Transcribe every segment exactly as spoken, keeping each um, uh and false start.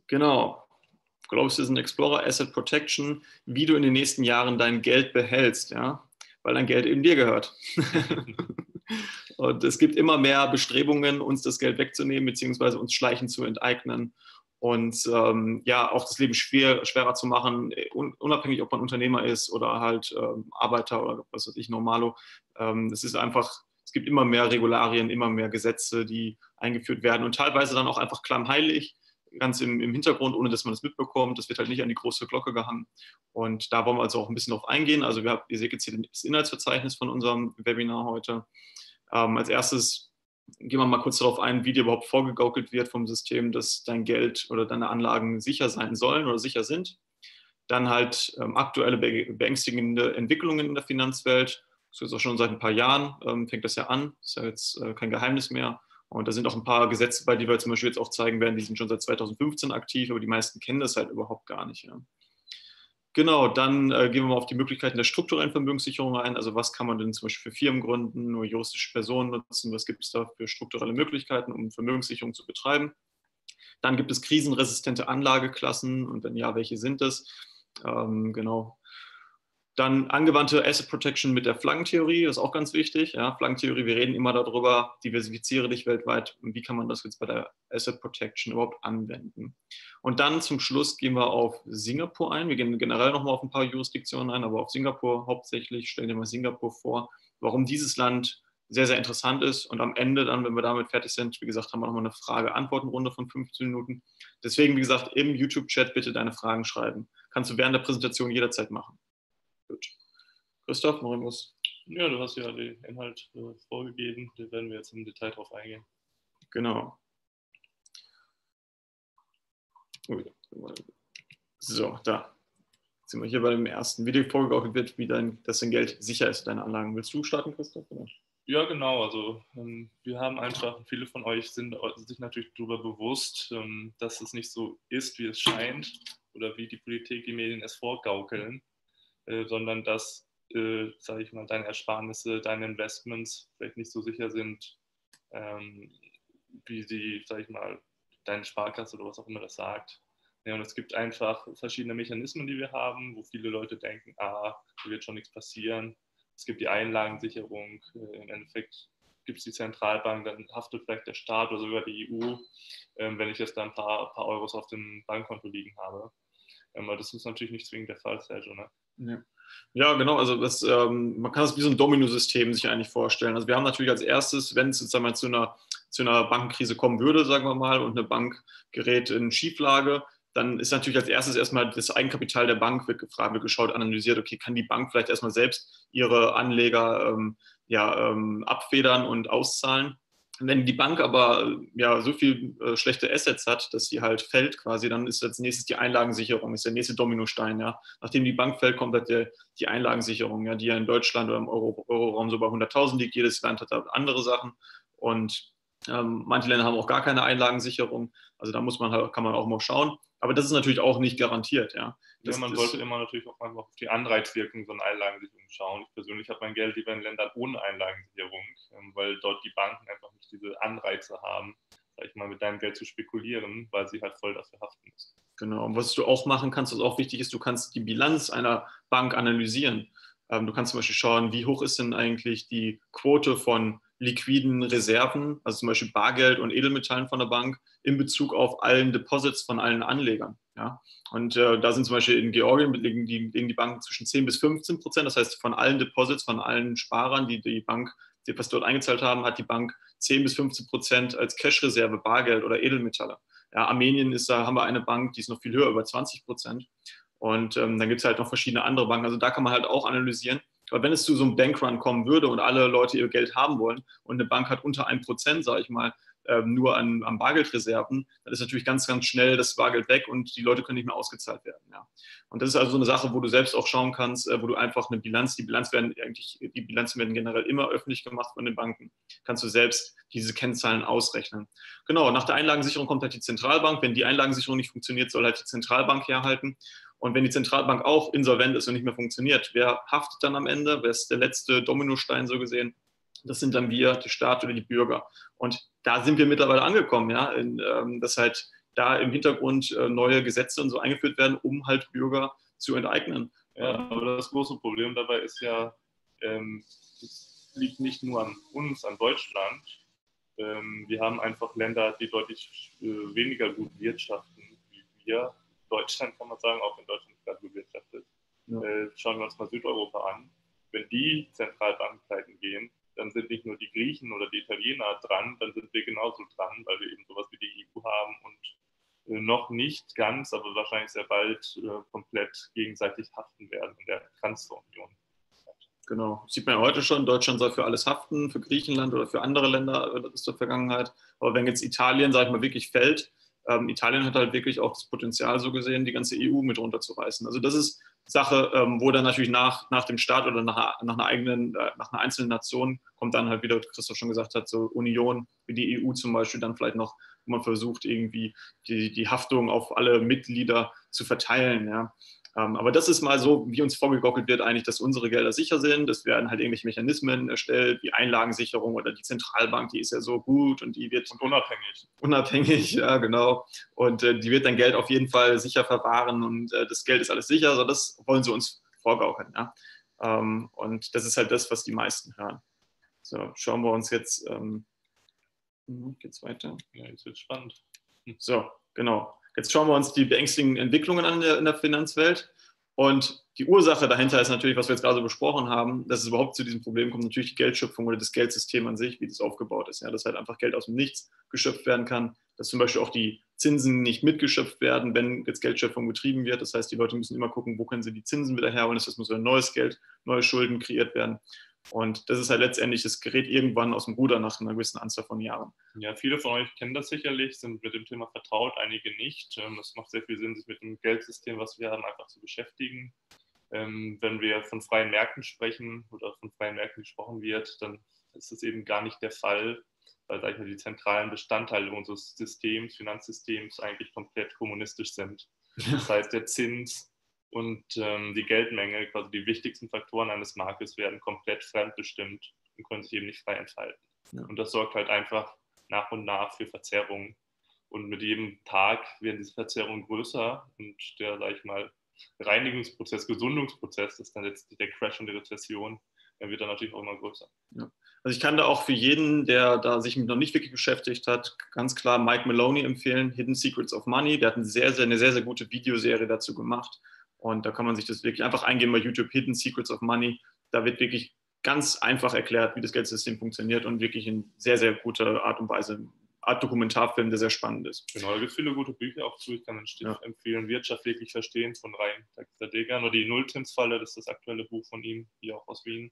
Genau. Global Citizen Explorer, Asset Protection, wie du in den nächsten Jahren dein Geld behältst, ja, weil dein Geld eben dir gehört. Und es gibt immer mehr Bestrebungen, uns das Geld wegzunehmen, beziehungsweise uns schleichend zu enteignen und ähm, ja, auch das Leben schwer, schwerer zu machen, unabhängig, ob man Unternehmer ist oder halt ähm, Arbeiter oder was weiß ich, Normalo. Ähm, es ist einfach, es gibt immer mehr Regularien, immer mehr Gesetze, die eingeführt werden und teilweise dann auch einfach klammheilig, ganz im, im Hintergrund, ohne dass man das mitbekommt. Das wird halt nicht an die große Glocke gehangen. Und da wollen wir also auch ein bisschen drauf eingehen. Also wir haben, ihr seht jetzt hier das Inhaltsverzeichnis von unserem Webinar heute. Ähm, als erstes gehen wir mal kurz darauf ein, wie dir überhaupt vorgegaukelt wird vom System, dass dein Geld oder deine Anlagen sicher sein sollen oder sicher sind. Dann halt ähm, aktuelle be beängstigende Entwicklungen in der Finanzwelt. Das ist jetzt auch schon seit ein paar Jahren, ähm, fängt das ja an. Ist ja jetzt äh, kein Geheimnis mehr. Und da sind auch ein paar Gesetze bei, die wir zum Beispiel jetzt auch zeigen werden, die sind schon seit zweitausendfünfzehn aktiv, aber die meisten kennen das halt überhaupt gar nicht. Ja. Genau, dann äh, gehen wir mal auf die Möglichkeiten der strukturellen Vermögenssicherung ein. Also was kann man denn zum Beispiel für Firmen gründen, nur juristische Personen nutzen, was gibt es da für strukturelle Möglichkeiten, um Vermögenssicherung zu betreiben. Dann gibt es krisenresistente Anlageklassen und wenn ja, welche sind es? Ähm, genau. Dann angewandte Asset Protection mit der Flaggentheorie, das ist auch ganz wichtig. Ja, Flaggentheorie, wir reden immer darüber, diversifiziere dich weltweit und wie kann man das jetzt bei der Asset Protection überhaupt anwenden. Und dann zum Schluss gehen wir auf Singapur ein. Wir gehen generell nochmal auf ein paar Jurisdiktionen ein, aber auf Singapur hauptsächlich. Stellen dir mal Singapur vor, warum dieses Land sehr, sehr interessant ist. Und am Ende dann, wenn wir damit fertig sind, wie gesagt, haben wir nochmal eine Frage-Antworten-Runde von fünfzehn Minuten. Deswegen, wie gesagt, im YouTube-Chat bitte deine Fragen schreiben. Kannst du während der Präsentation jederzeit machen. Gut. Christoph, noch irgendwas? Ja, du hast ja den Inhalt äh, vorgegeben, da werden wir jetzt im Detail drauf eingehen. Genau. So, da sind wir hier bei dem ersten Video vorgegaukelt wird, wie dein, dass dein Geld sicher ist, deine Anlagen. Willst du starten, Christoph? Oder? Ja, genau. Also ähm, wir haben einfach, viele von euch sind sich natürlich darüber bewusst, ähm, dass es nicht so ist, wie es scheint oder wie die Politik, die Medien es vorgaukeln, äh, sondern dass, äh, sage ich mal, deine Ersparnisse, deine Investments vielleicht nicht so sicher sind, ähm, wie sie, sage ich mal, deine Sparkasse oder was auch immer das sagt. Ja, und es gibt einfach verschiedene Mechanismen, die wir haben, wo viele Leute denken, ah, da wird schon nichts passieren. Es gibt die Einlagensicherung, im Endeffekt gibt es die Zentralbank, dann haftet vielleicht der Staat oder sogar die E U, wenn ich jetzt da ein paar, paar Euros auf dem Bankkonto liegen habe. Aber das ist natürlich nicht zwingend der Fall, Sergio, ne? Ja. Ja, genau. Also das, ähm, man kann das wie so ein Domino-System sich eigentlich vorstellen. Also wir haben natürlich als erstes, wenn es jetzt einmal zu einer, zu einer Bankenkrise kommen würde, sagen wir mal, und eine Bank gerät in Schieflage, dann ist natürlich als erstes erstmal das Eigenkapital der Bank wird gefragt, wird geschaut, analysiert, okay, kann die Bank vielleicht erstmal selbst ihre Anleger ähm, ja, ähm, abfedern und auszahlen. Wenn die Bank aber ja, so viel äh, schlechte Assets hat, dass sie halt fällt quasi, dann ist als nächstes die Einlagensicherung, ist der nächste Dominostein. Ja. Nachdem die Bank fällt, kommt halt der, die Einlagensicherung, ja, die ja in Deutschland oder im Euro, Euroraum so bei hunderttausend liegt. Jedes Land hat da andere Sachen und ähm, manche Länder haben auch gar keine Einlagensicherung. Also da muss man halt, kann man auch mal schauen. Aber das ist natürlich auch nicht garantiert. Ja, das, ja man das, sollte immer natürlich auch einfach auf die Anreizwirkung von Einlagensicherung schauen. Ich persönlich habe mein Geld lieber in Ländern ohne Einlagensicherung, weil dort die Banken einfach nicht diese Anreize haben, sag ich mal, mit deinem Geld zu spekulieren, weil sie halt voll dafür haften müssen. Genau. Und was du auch machen kannst, was auch wichtig ist, du kannst die Bilanz einer Bank analysieren. Ähm, du kannst zum Beispiel schauen, wie hoch ist denn eigentlich die Quote von liquiden Reserven, also zum Beispiel Bargeld und Edelmetallen von der Bank, in Bezug auf allen Deposits von allen Anlegern. Ja? Und äh, da sind zum Beispiel in Georgien liegen die, liegen die Banken zwischen zehn bis fünfzehn Prozent. Das heißt, von allen Deposits, von allen Sparern, die die Bank, die was dort eingezahlt haben, hat die Bank zehn bis fünfzehn Prozent als Cash-Reserve, Bargeld oder Edelmetalle. Ja, Armenien ist da, haben wir eine Bank, die ist noch viel höher, über zwanzig Prozent. Und ähm, dann gibt es halt noch verschiedene andere Banken. Also da kann man halt auch analysieren. Aber wenn es zu so einem Bankrun kommen würde und alle Leute ihr Geld haben wollen und eine Bank hat unter ein Prozent, sage ich mal, ähm, nur an, an Bargeldreserven, dann ist natürlich ganz, ganz schnell das Bargeld weg und die Leute können nicht mehr ausgezahlt werden. Ja. Und das ist also so eine Sache, wo du selbst auch schauen kannst, äh, wo du einfach eine Bilanz, die Bilanz werden eigentlich, die Bilanzen werden generell immer öffentlich gemacht von den Banken, kannst du selbst diese Kennzahlen ausrechnen. Genau, nach der Einlagensicherung kommt halt die Zentralbank. Wenn die Einlagensicherung nicht funktioniert, soll halt die Zentralbank herhalten. Und wenn die Zentralbank auch insolvent ist und nicht mehr funktioniert, wer haftet dann am Ende? Wer ist der letzte Dominostein so gesehen? Das sind dann wir, der Staat oder die Bürger. Und da sind wir mittlerweile angekommen, ja, in, ähm, dass halt da im Hintergrund äh, neue Gesetze und so eingeführt werden, um halt Bürger zu enteignen. Ja, aber das große Problem dabei ist ja, ähm, es liegt nicht nur an uns, an Deutschland. Ähm, wir haben einfach Länder, die deutlich äh, weniger gut wirtschaften wie wir. Deutschland kann man sagen, auch in Deutschland ist gerade gut wirtschaftet. Ja. Äh, schauen wir uns mal Südeuropa an. Wenn die Zentralbanken pleiten gehen, dann sind nicht nur die Griechen oder die Italiener dran, dann sind wir genauso dran, weil wir eben sowas wie die E U haben und äh, noch nicht ganz, aber wahrscheinlich sehr bald äh, komplett gegenseitig haften werden in der Transferunion. Genau, sieht man ja heute schon, Deutschland soll für alles haften, für Griechenland oder für andere Länder aus der Vergangenheit. Aber wenn jetzt Italien, sage ich mal, wirklich fällt, ähm, Italien hat halt wirklich auch das Potenzial so gesehen, die ganze E U mit runterzureißen. Also das ist Sache, ähm, wo dann natürlich nach, nach dem Staat oder nach, nach, einer eigenen, äh, nach einer einzelnen Nation kommt dann halt, wie der Christoph schon gesagt hat, so Union wie die E U zum Beispiel, dann vielleicht noch, wo man versucht, irgendwie die, die Haftung auf alle Mitglieder zu verteilen, ja. Aber das ist mal so, wie uns vorgegockelt wird, eigentlich, dass unsere Gelder sicher sind. Es werden halt irgendwelche Mechanismen erstellt, wie Einlagensicherung oder die Zentralbank, die ist ja so gut und die wird. Und unabhängig. Unabhängig, ja, genau. Und äh, die wird dein Geld auf jeden Fall sicher verwahren und äh, das Geld ist alles sicher. Also das wollen sie uns vorgaukeln. Ja? Ähm, und das ist halt das, was die meisten hören. So, schauen wir uns jetzt. Ähm, geht's weiter? Ja, jetzt wird spannend. Hm. So, genau. Jetzt schauen wir uns die beängstigenden Entwicklungen an in der Finanzwelt. Und die Ursache dahinter ist natürlich, was wir jetzt gerade so besprochen haben, dass es überhaupt zu diesem Problem kommt, natürlich die Geldschöpfung oder das Geldsystem an sich, wie das aufgebaut ist. Ja, dass halt einfach Geld aus dem Nichts geschöpft werden kann, dass zum Beispiel auch die Zinsen nicht mitgeschöpft werden, wenn jetzt Geldschöpfung betrieben wird. Das heißt, die Leute müssen immer gucken, wo können sie die Zinsen wieder herholen. Das muss wieder neues Geld, neue Schulden kreiert werden. Und das ist halt letztendlich, das gerät irgendwann aus dem Ruder nach einer gewissen Anzahl von Jahren. Ja, viele von euch kennen das sicherlich, sind mit dem Thema vertraut, einige nicht. Es macht sehr viel Sinn, sich mit dem Geldsystem, was wir haben, einfach zu beschäftigen. Wenn wir von freien Märkten sprechen oder von freien Märkten gesprochen wird, dann ist das eben gar nicht der Fall, weil, sag ich mal, die zentralen Bestandteile unseres Systems, Finanzsystems eigentlich komplett kommunistisch sind. Das heißt, der Zins und ähm, die Geldmenge, quasi die wichtigsten Faktoren eines Marktes, werden komplett fremdbestimmt und können sich eben nicht frei entfalten. Ja. Und das sorgt halt einfach nach und nach für Verzerrungen. Und mit jedem Tag werden diese Verzerrungen größer und der, sag ich mal, Reinigungsprozess, Gesundungsprozess, das ist dann letztlich der Crash und die Rezession, der wird dann natürlich auch immer größer. Ja. Also ich kann da auch für jeden, der da sich noch nicht wirklich beschäftigt hat, ganz klar Mike Maloney empfehlen, Hidden Secrets of Money. Der hat eine sehr, sehr, eine sehr, sehr gute Videoserie dazu gemacht. Und da kann man sich das wirklich einfach eingeben bei YouTube, Hidden Secrets of Money. Da wird wirklich ganz einfach erklärt, wie das Geldsystem funktioniert und wirklich in sehr, sehr guter Art und Weise. Art Dokumentarfilm, der sehr spannend ist. Genau, da gibt es viele gute Bücher auch zu. Ich kann den Stift ja. empfehlen, Wirtschaft wirklich verstehen von Ryan Degern oder die Nullzinsfalle, das ist das aktuelle Buch von ihm, hier auch aus Wien.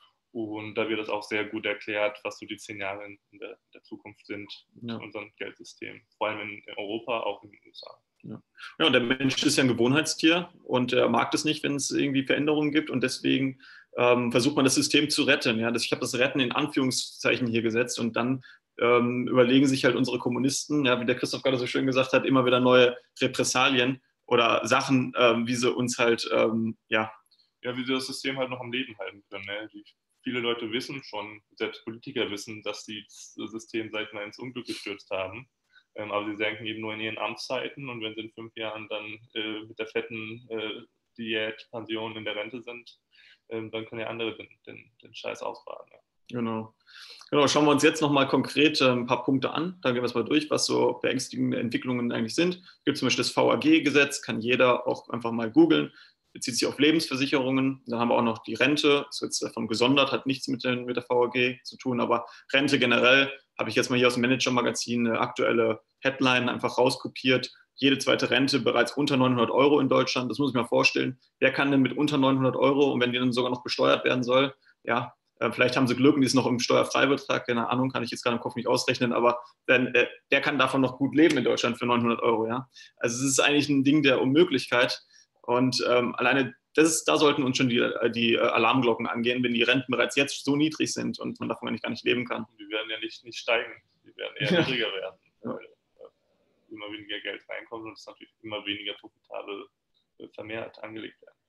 Und da wird das auch sehr gut erklärt, was so die zehn Jahre in der, in der Zukunft sind ja. in unserem Geldsystem, vor allem in Europa, auch in den U S A. Ja. ja, und der Mensch ist ja ein Gewohnheitstier und er mag das nicht, wenn es irgendwie Veränderungen gibt und deswegen ähm, versucht man das System zu retten. Ja? Das, ich habe das Retten in Anführungszeichen hier gesetzt und dann ähm, überlegen sich halt unsere Kommunisten, ja, wie der Christoph gerade so schön gesagt hat, immer wieder neue Repressalien oder Sachen, ähm, wie sie uns halt, ähm, ja. Ja, wie sie das System halt noch am Leben halten können. Ne? Die, viele Leute wissen schon, selbst Politiker wissen, dass sie das System, sag ich mal, ins Unglück gestürzt haben. Ähm, aber sie denken eben nur in ihren Amtszeiten und wenn sie in fünf Jahren dann äh, mit der fetten äh, Diät-Pension in der Rente sind, ähm, dann können ja andere den, den, den Scheiß ausbaden. Ja. Genau. Genau, schauen wir uns jetzt nochmal konkret äh, ein paar Punkte an. Da gehen wir es mal durch, was so beängstigende Entwicklungen eigentlich sind. Es gibt zum Beispiel das V A G-Gesetz, kann jeder auch einfach mal googeln. Bezieht sich auf Lebensversicherungen. Dann haben wir auch noch die Rente. Das wird davon gesondert, hat nichts mit, den, mit der V A G zu tun. Aber Rente generell habe ich jetzt mal hier aus dem Manager-Magazin eine aktuelle Headline einfach rauskopiert. Jede zweite Rente bereits unter neunhundert Euro in Deutschland. Das muss ich mir vorstellen. Wer kann denn mit unter neunhundert Euro und wenn die dann sogar noch besteuert werden soll, ja, vielleicht haben sie Glück und die ist noch im Steuerfreibetrag, keine Ahnung, kann ich jetzt gerade im Kopf nicht ausrechnen, aber dann, äh, der kann davon noch gut leben in Deutschland für neunhundert Euro. Ja? Also es ist eigentlich ein Ding der Unmöglichkeit und ähm, alleine das ist, da sollten uns schon die, die Alarmglocken angehen, wenn die Renten bereits jetzt so niedrig sind und man davon eigentlich gar nicht leben kann. Die werden ja nicht, nicht steigen, die werden eher ja. niedriger werden, ja. weil äh, immer weniger Geld reinkommt und es natürlich immer weniger profitabel äh, vermehrt angelegt werden kann.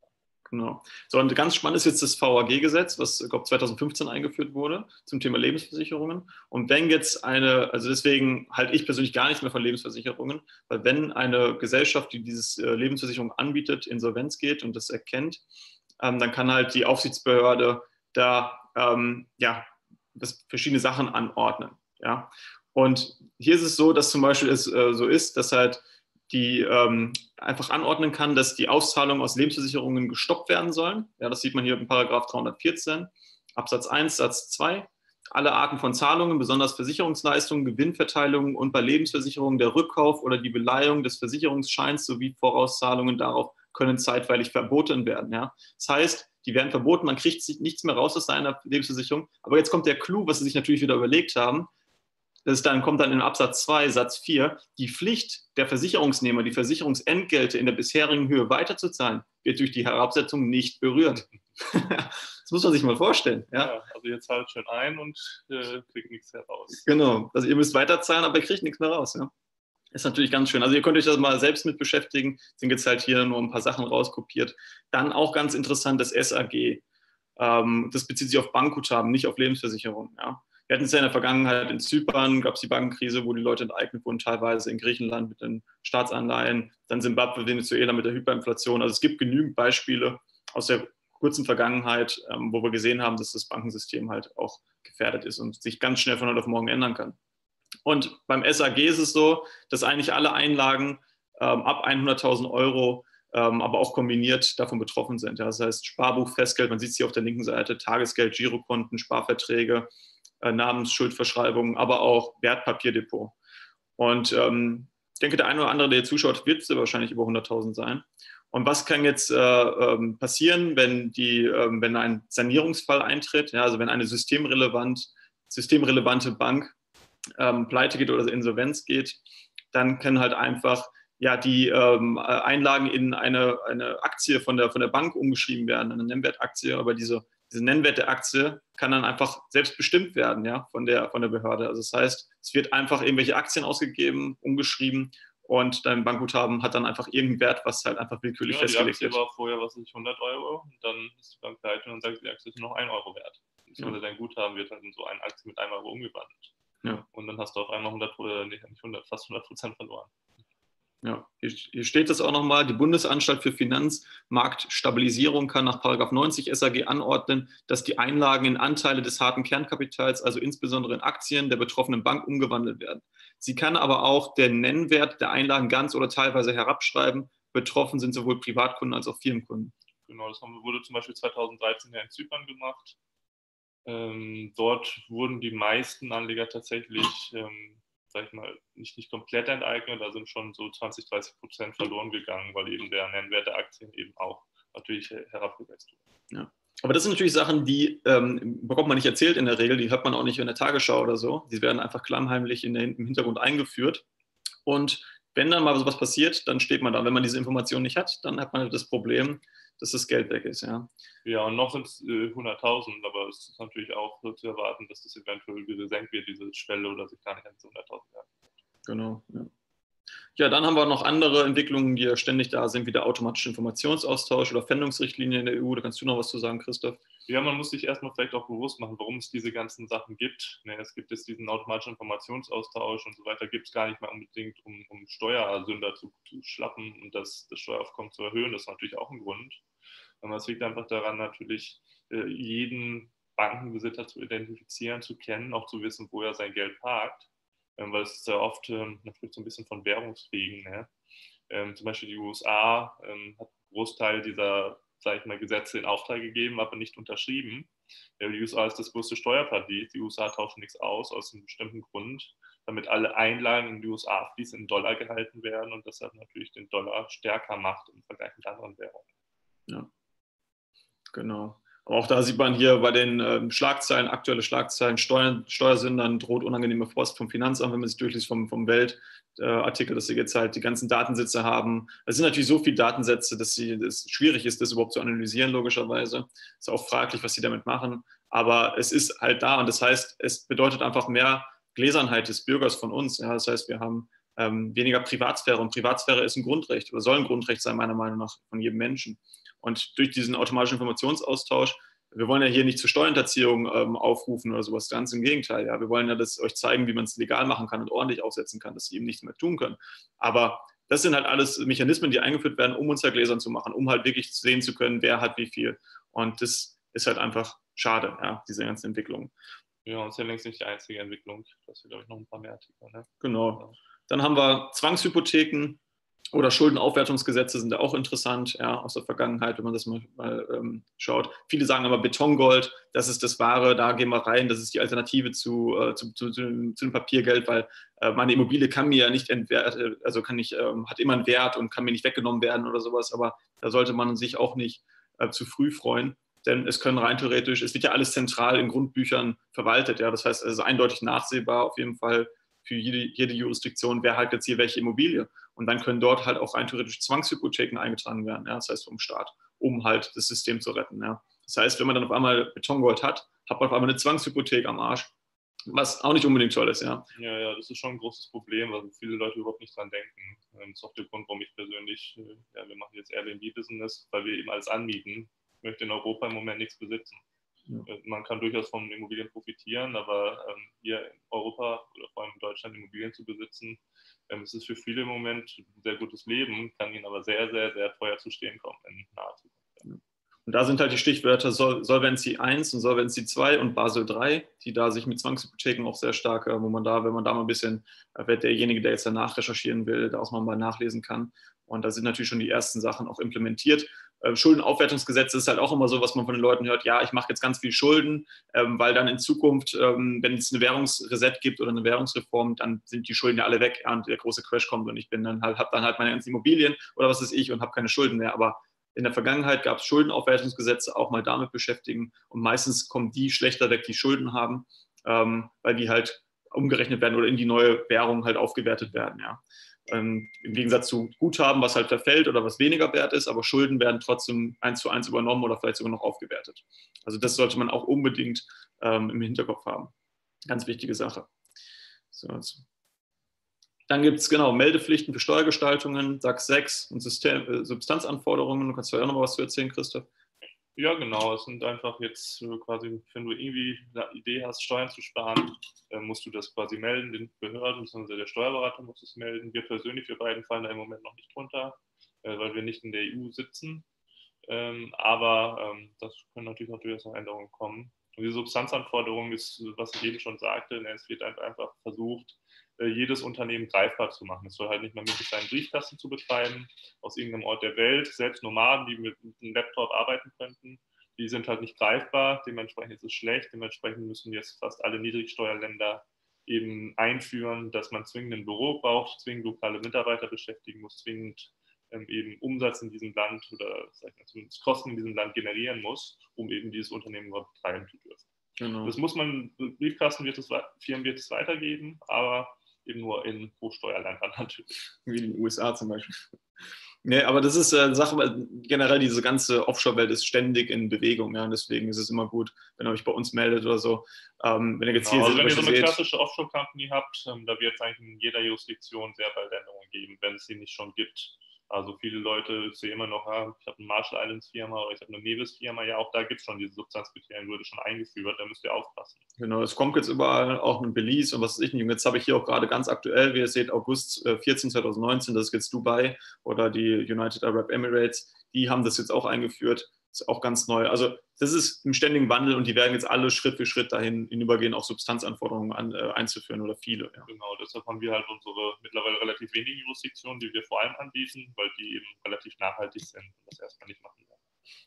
Genau. So, und ganz spannend ist jetzt das V A G-Gesetz, was, ich glaube, zweitausendfünfzehn eingeführt wurde zum Thema Lebensversicherungen. Und wenn jetzt eine, also deswegen halte ich persönlich gar nichts mehr von Lebensversicherungen, weil wenn eine Gesellschaft, die diese äh, Lebensversicherung anbietet, Insolvenz geht und das erkennt, ähm, dann kann halt die Aufsichtsbehörde da ähm, ja, das verschiedene Sachen anordnen. Ja? Und hier ist es so, dass zum Beispiel es äh, so ist, dass halt die ähm, einfach anordnen kann, dass die Auszahlungen aus Lebensversicherungen gestoppt werden sollen. Ja, das sieht man hier in Paragraph dreihundertvierzehn, Absatz eins, Satz zwei. Alle Arten von Zahlungen, besonders Versicherungsleistungen, Gewinnverteilungen und bei Lebensversicherungen der Rückkauf oder die Beleihung des Versicherungsscheins sowie Vorauszahlungen darauf können zeitweilig verboten werden. Ja. Das heißt, die werden verboten, man kriegt nichts mehr raus aus seiner Lebensversicherung. Aber jetzt kommt der Clou, was sie sich natürlich wieder überlegt haben. Das dann, kommt dann in Absatz zwei, Satz vier, die Pflicht der Versicherungsnehmer, die Versicherungsentgelte in der bisherigen Höhe weiterzuzahlen, wird durch die Herabsetzung nicht berührt. Das muss man sich mal vorstellen. Ja? Ja, also ihr zahlt schön ein und äh, kriegt nichts heraus. Genau, also ihr müsst weiterzahlen, aber ihr kriegt nichts mehr raus. Ja? Ist natürlich ganz schön. Also ihr könnt euch das mal selbst mit beschäftigen. Sind jetzt halt hier nur ein paar Sachen rauskopiert. Dann auch ganz interessant das S A G. Ähm, das bezieht sich auf Bankguthaben, nicht auf Lebensversicherung. Ja? Wir hatten es ja in der Vergangenheit in Zypern, gab es die Bankenkrise, wo die Leute enteignet wurden, teilweise in Griechenland mit den Staatsanleihen, dann Simbabwe, Venezuela mit der Hyperinflation. Also es gibt genügend Beispiele aus der kurzen Vergangenheit, ähm, wo wir gesehen haben, dass das Bankensystem halt auch gefährdet ist und sich ganz schnell von heute auf morgen ändern kann. Und beim S A G ist es so, dass eigentlich alle Einlagen ähm, ab hunderttausend Euro, ähm, aber auch kombiniert davon betroffen sind. Ja, das heißt Sparbuch, Festgeld, man sieht es hier auf der linken Seite, Tagesgeld, Girokonten, Sparverträge, äh, Namensschuldverschreibungen, aber auch Wertpapierdepot. Und ähm, ich denke, der eine oder andere, der zuschaut, wird wahrscheinlich über hunderttausend sein. Und was kann jetzt äh, ähm, passieren, wenn, die, ähm, wenn ein Sanierungsfall eintritt, ja, also wenn eine systemrelevant, systemrelevante Bank ähm, pleite geht oder Insolvenz geht, dann können halt einfach ja, die ähm, Einlagen in eine, eine Aktie von der, von der Bank umgeschrieben werden, eine Nennwertaktie, aber diese, diese Nennwert der Aktie kann dann einfach selbst bestimmt werden, ja, von der, von der Behörde. Also das heißt, es wird einfach irgendwelche Aktien ausgegeben, umgeschrieben und dein Bankguthaben hat dann einfach irgendeinen Wert, was halt einfach willkürlich ja, festgelegt wird. Die Aktie wird. war vorher, was weiß ich, hundert Euro und dann ist die Bank pleite und sagt, die Aktie ist nur noch ein Euro wert. Ja. Dein Guthaben wird dann in so eine Aktie mit einem Euro umgewandelt. Ja. Und dann hast du auf einmal hundert, äh, nicht hundert, fast hundert Prozent verloren. Ja, hier, hier steht das auch nochmal. Die Bundesanstalt für Finanzmarktstabilisierung kann nach Paragraph neunzig S A G anordnen, dass die Einlagen in Anteile des harten Kernkapitals, also insbesondere in Aktien der betroffenen Bank, umgewandelt werden. Sie kann aber auch den Nennwert der Einlagen ganz oder teilweise herabschreiben. Betroffen sind sowohl Privatkunden als auch Firmenkunden. Genau, das wurde zum Beispiel zweitausenddreizehn ja in Zypern gemacht. Ähm, dort wurden die meisten Anleger tatsächlich ähm, sag ich mal, nicht, nicht komplett enteignet, da sind schon so zwanzig, dreißig Prozent verloren gegangen, weil eben der Nennwert der Aktien eben auch natürlich herabgesetzt wurde. Ja. Aber das sind natürlich Sachen, die ähm, bekommt man nicht erzählt in der Regel, die hört man auch nicht in der Tagesschau oder so. Die werden einfach klammheimlich in der, im Hintergrund eingeführt. Und wenn dann mal sowas passiert, dann steht man da. Wenn man diese Information nicht hat, dann hat man das Problem, dass das Geld weg ist. Ja, ja und noch sind es äh, hunderttausend, aber es ist natürlich auch so zu erwarten, dass das eventuell gesenkt wird, diese Schwelle, oder sich gar nicht an diese hunderttausend werden. Genau, ja. Ja, dann haben wir noch andere Entwicklungen, die ja ständig da sind, wie der automatische Informationsaustausch oder Pfändungsrichtlinien in der E U. Da kannst du noch was zu sagen, Christoph? Ja, man muss sich erstmal vielleicht auch bewusst machen, warum es diese ganzen Sachen gibt. Ne, es gibt jetzt diesen automatischen Informationsaustausch und so weiter, gibt es gar nicht mal unbedingt, um, um Steuersünder zu, zu schlappen und das, das Steueraufkommen zu erhöhen. Das ist natürlich auch ein Grund. Aber es liegt einfach daran, natürlich äh, jeden Bankenbesitzer zu identifizieren, zu kennen, auch zu wissen, wo er sein Geld parkt. Weil es sehr oft ähm, natürlich so ein bisschen von Währungskriegen. Ne? Ähm, zum Beispiel die U S A ähm, hat einen Großteil dieser, sage ich mal, Gesetze in Auftrag gegeben, aber nicht unterschrieben. Ja, die U S A ist das größte Steuerparadies. Die U S A tauschen nichts aus, aus einem bestimmten Grund, damit alle Einlagen in die U S A fließen, in Dollar gehalten werden und das hat natürlich den Dollar stärker macht im Vergleich mit anderen Währungen. Ja, genau. Aber auch da sieht man hier bei den ähm, Schlagzeilen, aktuelle Schlagzeilen, Steuern, Steuersündern droht unangenehme Post vom Finanzamt, wenn man sich durchliest vom, vom Weltartikel, äh, dass sie jetzt halt die ganzen Datensätze haben. Es sind natürlich so viele Datensätze, dass sie, es schwierig ist, das überhaupt zu analysieren, logischerweise. Ist auch fraglich, was sie damit machen. Aber es ist halt da und das heißt, es bedeutet einfach mehr Gläsernheit des Bürgers von uns. Ja? Das heißt, wir haben ähm, weniger Privatsphäre und Privatsphäre ist ein Grundrecht oder soll ein Grundrecht sein, meiner Meinung nach, von jedem Menschen. Und durch diesen automatischen Informationsaustausch, wir wollen ja hier nicht zur Steuerhinterziehung ähm, aufrufen oder sowas, ganz im Gegenteil. Ja. Wir wollen ja das euch zeigen, wie man es legal machen kann und ordentlich aufsetzen kann, dass sie eben nichts mehr tun können. Aber das sind halt alles Mechanismen, die eingeführt werden, um uns ja gläsern zu machen, um halt wirklich sehen zu können, wer hat wie viel. Und das ist halt einfach schade, ja, diese ganzen Entwicklungen. Ja, und es ist ja längst nicht die einzige Entwicklung. Das wird, glaube ich, noch ein paar mehr Artikel. Ne? Genau. Dann haben wir Zwangshypotheken oder Schuldenaufwertungsgesetze sind ja auch interessant, ja, aus der Vergangenheit, wenn man das mal, mal ähm, schaut. Viele sagen aber Betongold, das ist das Wahre, da gehen wir rein, das ist die Alternative zu, äh, zu, zu, zu, zu dem Papiergeld, weil äh, meine Immobilie kann mir ja nicht entwerten, also kann nicht, ähm, hat immer einen Wert und kann mir nicht weggenommen werden oder sowas, aber da sollte man sich auch nicht äh, zu früh freuen. Denn es können rein theoretisch, es wird ja alles zentral in Grundbüchern verwaltet, ja, das heißt, es ist eindeutig nachsehbar auf jeden Fall für jede, jede Jurisdiktion, wer hat jetzt hier welche Immobilie. Und dann können dort halt auch rein theoretisch Zwangshypotheken eingetragen werden, ja, das heißt vom Staat, um halt das System zu retten. Ja. Das heißt, wenn man dann auf einmal Betongold hat, hat man auf einmal eine Zwangshypothek am Arsch, was auch nicht unbedingt toll ist. Ja, ja, ja, das ist schon ein großes Problem, weil viele Leute überhaupt nicht dran denken. Das ist auch der Grund, warum ich persönlich, ja, wir machen jetzt Airbnb-Business, weil wir eben alles anmieten. Ich möchte in Europa im Moment nichts besitzen. Ja. Man kann durchaus von Immobilien profitieren, aber ähm, hier in Europa oder vor allem in Deutschland Immobilien zu besitzen, ähm, es ist für viele im Moment ein sehr gutes Leben, kann ihnen aber sehr, sehr, sehr teuer zu stehen kommen in naher Zukunft. Ja. Und da sind halt die Stichwörter Sol Solvency eins und Solvency zwei und Basel drei, die da sich mit Zwangshypotheken auch sehr stark, wo man da, wenn man da mal ein bisschen, wird derjenige, der jetzt danach recherchieren will, da auch mal nachlesen kann. Und da sind natürlich schon die ersten Sachen auch implementiert. Ähm, Schuldenaufwertungsgesetz ist halt auch immer so, was man von den Leuten hört, ja, ich mache jetzt ganz viel Schulden, ähm, weil dann in Zukunft, ähm, wenn es eine Währungsreset gibt oder eine Währungsreform, dann sind die Schulden ja alle weg, ja, und der große Crash kommt und ich bin dann halt, habe dann halt meine ganzen Immobilien oder was weiß ich und habe keine Schulden mehr. Aber in der Vergangenheit gab es Schuldenaufwertungsgesetze, auch mal damit beschäftigen und meistens kommen die schlechter weg, die Schulden haben, ähm, weil die halt umgerechnet werden oder in die neue Währung halt aufgewertet werden, ja. Ähm, im Gegensatz zu Guthaben, was halt verfällt oder was weniger wert ist, aber Schulden werden trotzdem eins zu eins übernommen oder vielleicht sogar noch aufgewertet. Also das sollte man auch unbedingt ähm, im Hinterkopf haben. Ganz wichtige Sache. So, also. Dann gibt es genau Meldepflichten für Steuergestaltungen, DAX sechs und System, äh, Substanzanforderungen. Du kannst vielleicht auch noch mal was zu erzählen, Christoph. Ja, genau. Es sind einfach jetzt quasi, wenn du irgendwie eine Idee hast, Steuern zu sparen, äh, musst du das quasi melden, den Behörden, beziehungsweise der Steuerberater muss es melden. Wir persönlich, wir beiden fallen da im Moment noch nicht drunter, äh, weil wir nicht in der E U sitzen. Ähm, aber ähm, das können natürlich auch durchaus noch Änderungen kommen. Und die Substanzanforderung ist, was ich eben schon sagte, es wird einfach versucht, jedes Unternehmen greifbar zu machen. Es soll halt nicht mehr möglich sein, Briefkasten zu betreiben aus irgendeinem Ort der Welt. Selbst Nomaden, die mit einem Laptop arbeiten könnten, die sind halt nicht greifbar. Dementsprechend ist es schlecht. Dementsprechend müssen jetzt fast alle Niedrigsteuerländer eben einführen, dass man zwingend ein Büro braucht, zwingend lokale Mitarbeiter beschäftigen muss, zwingend ähm, eben Umsatz in diesem Land oder sag ich mal, zumindest Kosten in diesem Land generieren muss, um eben dieses Unternehmen überhaupt betreiben zu dürfen. Genau. Das muss man, Briefkasten wird es, Firmen wird es weitergeben, aber eben nur in Hochsteuerländern natürlich. Wie in den U S A zum Beispiel. Nee, aber das ist eine Sache, weil generell diese ganze Offshore-Welt ist ständig in Bewegung, ja, und deswegen ist es immer gut, wenn ihr euch bei uns meldet oder so. Ähm, wenn ihr jetzt genau, hier also wenn ihr so eine seht, klassische Offshore-Company habt, ähm, da wird es eigentlich in jeder Jurisdiktion sehr bald Änderungen geben, wenn es sie nicht schon gibt. Also viele Leute, ich sehe immer noch, ah, ich habe eine Marshall Islands Firma oder ich habe eine Nevis Firma, ja auch da gibt es schon diese Substanzkriterien, wurde schon eingeführt, da müsst ihr aufpassen. Genau, es kommt jetzt überall, auch in Belize und was weiß ich nicht. Und jetzt habe ich hier auch gerade ganz aktuell, wie ihr seht, August vierzehn zweitausendneunzehn, das ist jetzt Dubai oder die United Arab Emirates, die haben das jetzt auch eingeführt. Das ist auch ganz neu. Also das ist im ständigen Wandel und die werden jetzt alle Schritt für Schritt dahin hinübergehen, auch Substanzanforderungen an, äh, einzuführen oder viele. Ja. Genau, deshalb haben wir halt unsere mittlerweile relativ wenigen Jurisdiktionen, die wir vor allem anbieten, weil die eben relativ nachhaltig sind und das erstmal nicht machen werden.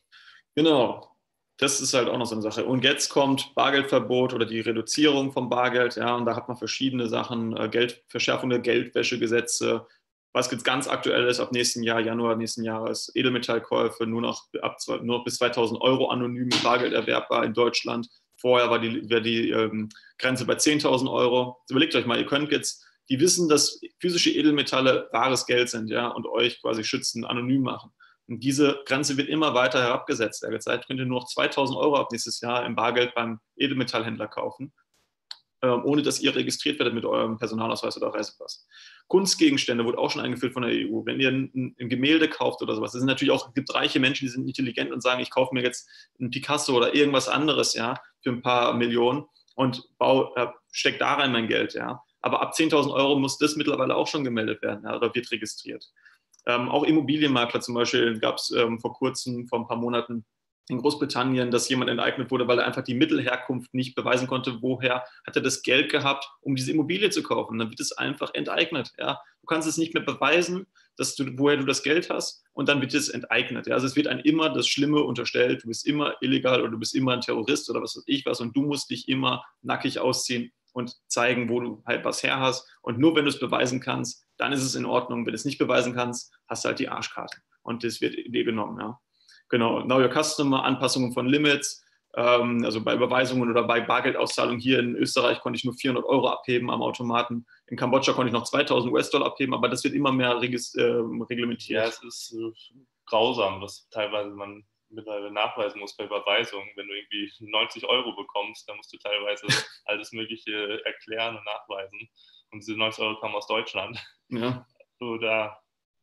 Genau. Das ist halt auch noch so eine Sache. Und jetzt kommt Bargeldverbot oder die Reduzierung vom Bargeld. Ja, und da hat man verschiedene Sachen, Geld, Verschärfung der Geldwäschegesetze. Was jetzt ganz aktuell ist, ab nächsten Jahr, Januar nächsten Jahres, Edelmetallkäufe nur noch, ab, nur noch bis zweitausend Euro anonym mit Bargeld erwerbbar in Deutschland. Vorher war die, war die ähm, Grenze bei zehntausend Euro. Jetzt überlegt euch mal, ihr könnt jetzt, die wissen, dass physische Edelmetalle wahres Geld sind, ja, und euch quasi schützen, anonym machen. Und diese Grenze wird immer weiter herabgesetzt. Derzeit könnt ihr nur noch zweitausend Euro ab nächstes Jahr im Bargeld beim Edelmetallhändler kaufen. ohne dass ihr registriert werdet mit eurem Personalausweis oder Reisepass. Kunstgegenstände wurde auch schon eingeführt von der E U. Wenn ihr ein, ein Gemälde kauft oder sowas, das sind natürlich auch, es gibt reiche Menschen, die sind intelligent und sagen, ich kaufe mir jetzt ein Picasso oder irgendwas anderes, ja, für ein paar Millionen und bau, äh, steck da rein mein Geld, ja. Aber ab zehntausend Euro muss das mittlerweile auch schon gemeldet werden, ja, oder wird registriert. Ähm, auch Immobilienmakler zum Beispiel gab es ähm, vor kurzem, vor ein paar Monaten, in Großbritannien, dass jemand enteignet wurde, weil er einfach die Mittelherkunft nicht beweisen konnte, woher hat er das Geld gehabt, um diese Immobilie zu kaufen. Dann wird es einfach enteignet. Ja? Du kannst es nicht mehr beweisen, dass du, woher du das Geld hast, und dann wird es enteignet. Ja? Also es wird einem immer das Schlimme unterstellt, du bist immer illegal oder du bist immer ein Terrorist oder was weiß ich was, und du musst dich immer nackig ausziehen und zeigen, wo du halt was her hast. Und nur wenn du es beweisen kannst, dann ist es in Ordnung. Wenn du es nicht beweisen kannst, hast du halt die Arschkarte. Und das wird dir genommen. Ja? Genau, Know Your Customer, Anpassungen von Limits, ähm, also bei Überweisungen oder bei Bargeldauszahlungen. Hier in Österreich konnte ich nur vierhundert Euro abheben am Automaten. In Kambodscha konnte ich noch zweitausend U S-Dollar abheben, aber das wird immer mehr regis- äh, reglementiert. Ja, es ist äh, grausam, was teilweise man mittlerweile nachweisen muss bei Überweisungen. Wenn du irgendwie neunzig Euro bekommst, dann musst du teilweise alles Mögliche erklären und nachweisen. Und diese neunzig Euro kommen aus Deutschland. Ja. Oder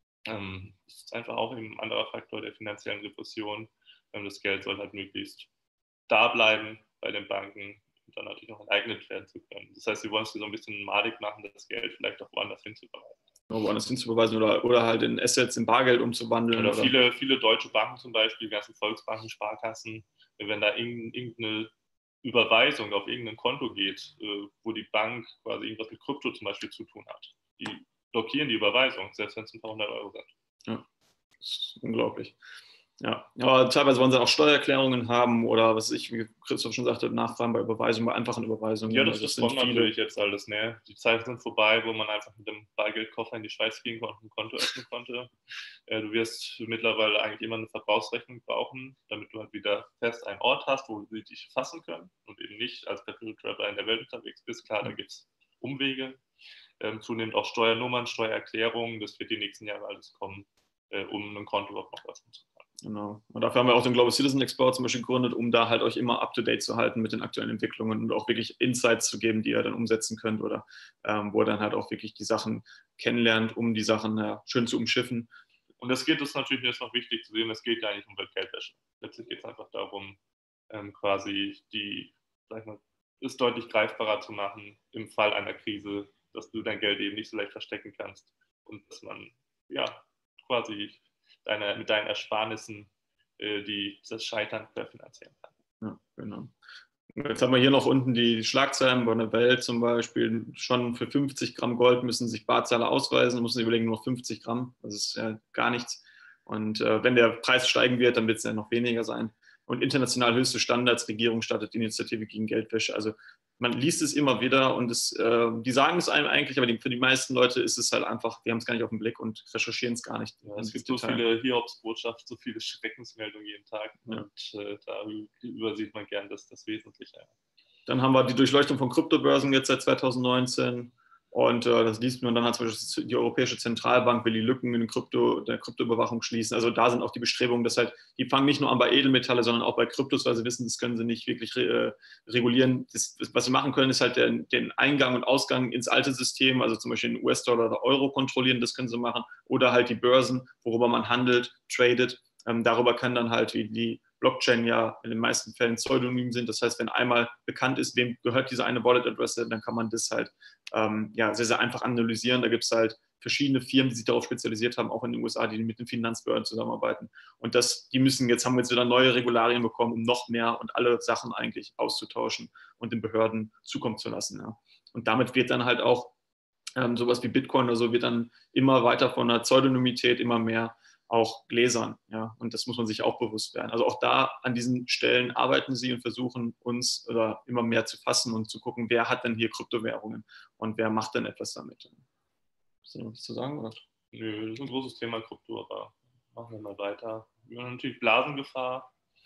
ähm, das ist einfach auch ein anderer Faktor der finanziellen Repression. Ähm, das Geld soll halt möglichst da bleiben bei den Banken und dann natürlich auch enteignet werden zu können. Das heißt, sie wollen es so ein bisschen madig machen, das Geld vielleicht auch woanders hinzubereiten. Woanders hinzubeweisen oder, oder halt in Assets, in Bargeld umzuwandeln. Oder, oder viele, viele deutsche Banken zum Beispiel, die ganzen Volksbanken, Sparkassen, wenn da irgendeine Überweisung auf irgendein Konto geht, wo die Bank quasi irgendwas mit Krypto zum Beispiel zu tun hat, die blockieren die Überweisung, selbst wenn es ein paar hundert Euro sind. Ja, das ist unglaublich. Ja, aber teilweise wollen sie auch Steuererklärungen haben oder was ich, wie Christoph schon sagte, Nachfragen bei Überweisungen, bei einfachen Überweisungen. Ja, das, also das sind kommt viele. natürlich jetzt alles mehr. Die Zeiten sind vorbei, wo man einfach mit dem Bargeldkoffer in die Schweiz gehen konnte und ein Konto öffnen konnte. Äh, du wirst mittlerweile eigentlich immer eine Verbrauchsrechnung brauchen, damit du halt wieder fest einen Ort hast, wo sie dich fassen können und eben nicht als Perpetual Traveler in der Welt unterwegs bist. Klar, da gibt es Umwege, ähm, zunehmend auch Steuernummern, Steuererklärungen. Das wird die nächsten Jahre alles kommen, äh, um ein Konto überhaupt noch öffnen zu können. Genau. Und dafür haben wir auch den Global Citizen Explorer zum Beispiel gegründet, um da halt euch immer up-to-date zu halten mit den aktuellen Entwicklungen und auch wirklich Insights zu geben, die ihr dann umsetzen könnt oder ähm, wo ihr dann halt auch wirklich die Sachen kennenlernt, um die Sachen ja, schön zu umschiffen. Und das geht, das ist natürlich jetzt noch wichtig zu sehen, es geht gar nicht um Geldwäsche. Letztlich geht es einfach darum, ähm, quasi die, sag ich mal, es deutlich greifbarer zu machen im Fall einer Krise, dass du dein Geld eben nicht so leicht verstecken kannst und dass man ja quasi deine, mit deinen Ersparnissen äh, die, das Scheitern querfinanzieren kann. Ja, genau. Jetzt haben wir hier noch unten die Schlagzeilen bei der Welt zum Beispiel. Schon für fünfzig Gramm Gold müssen sich Barzahler ausweisen, müssen sie überlegen, nur fünfzig Gramm. Das ist ja gar nichts. Und äh, wenn der Preis steigen wird, dann wird es ja noch weniger sein. Und international höchste Standards, Regierung startet Initiative gegen Geldwäsche. Also man liest es immer wieder und es, äh, die sagen es einem eigentlich, aber die, für die meisten Leute ist es halt einfach, die haben es gar nicht auf den Blick und recherchieren es gar nicht. Ja, es gibt so viele Hiobsbotschaften, so viele Schreckensmeldungen jeden Tag ja. und äh, da übersieht man gern das, das Wesentliche. Dann haben wir die Durchleuchtung von Kryptobörsen jetzt seit zweitausendneunzehn. Und äh, das liest man dann halt zum Beispiel, die Europäische Zentralbank will die Lücken in den Krypto, der Kryptoüberwachung schließen. Also da sind auch die Bestrebungen, dass halt, die fangen nicht nur an bei Edelmetalle, sondern auch bei Kryptos, weil sie wissen, das können sie nicht wirklich re, äh, regulieren. Das, das, was sie machen können, ist halt den, den Eingang und Ausgang ins alte System, also zum Beispiel den U S-Dollar oder Euro kontrollieren, das können sie machen. Oder halt die Börsen, worüber man handelt, tradet. Ähm, darüber kann dann halt wie die Blockchain ja in den meisten Fällen pseudonym sind. Das heißt, wenn einmal bekannt ist, wem gehört diese eine Wallet-Adresse, dann kann man das halt ähm, ja, sehr, sehr einfach analysieren. Da gibt es halt verschiedene Firmen, die sich darauf spezialisiert haben, auch in den U S A, die mit den Finanzbehörden zusammenarbeiten. Und das, die müssen, jetzt haben wir jetzt wieder neue Regularien bekommen, um noch mehr und alle Sachen eigentlich auszutauschen und den Behörden zukommen zu lassen. Ja. Und damit wird dann halt auch ähm, sowas wie Bitcoin oder so, wird dann immer weiter von der Pseudonymität immer mehr auch gläsern. Ja? Und das muss man sich auch bewusst werden. Also auch da an diesen Stellen arbeiten sie und versuchen uns oder immer mehr zu fassen und zu gucken, wer hat denn hier Kryptowährungen und wer macht denn etwas damit. Hast du noch was zu sagen? Oder? Nö, das ist ein großes Thema Krypto, aber machen wir mal weiter. Wir haben natürlich Blasengefahr.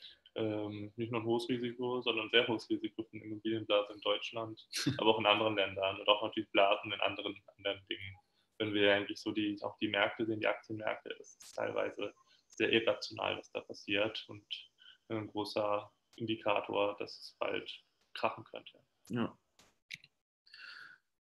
Ähm, nicht nur ein hohes Risiko, sondern ein sehr hohes Risiko für eine Immobilienblase in Deutschland, aber auch in anderen Ländern und auch natürlich Blasen in anderen, anderen Dingen. Wenn wir eigentlich so die, auch die Märkte sehen, die Aktienmärkte, ist es teilweise sehr irrational, was da passiert und ein großer Indikator, dass es bald krachen könnte. Ja.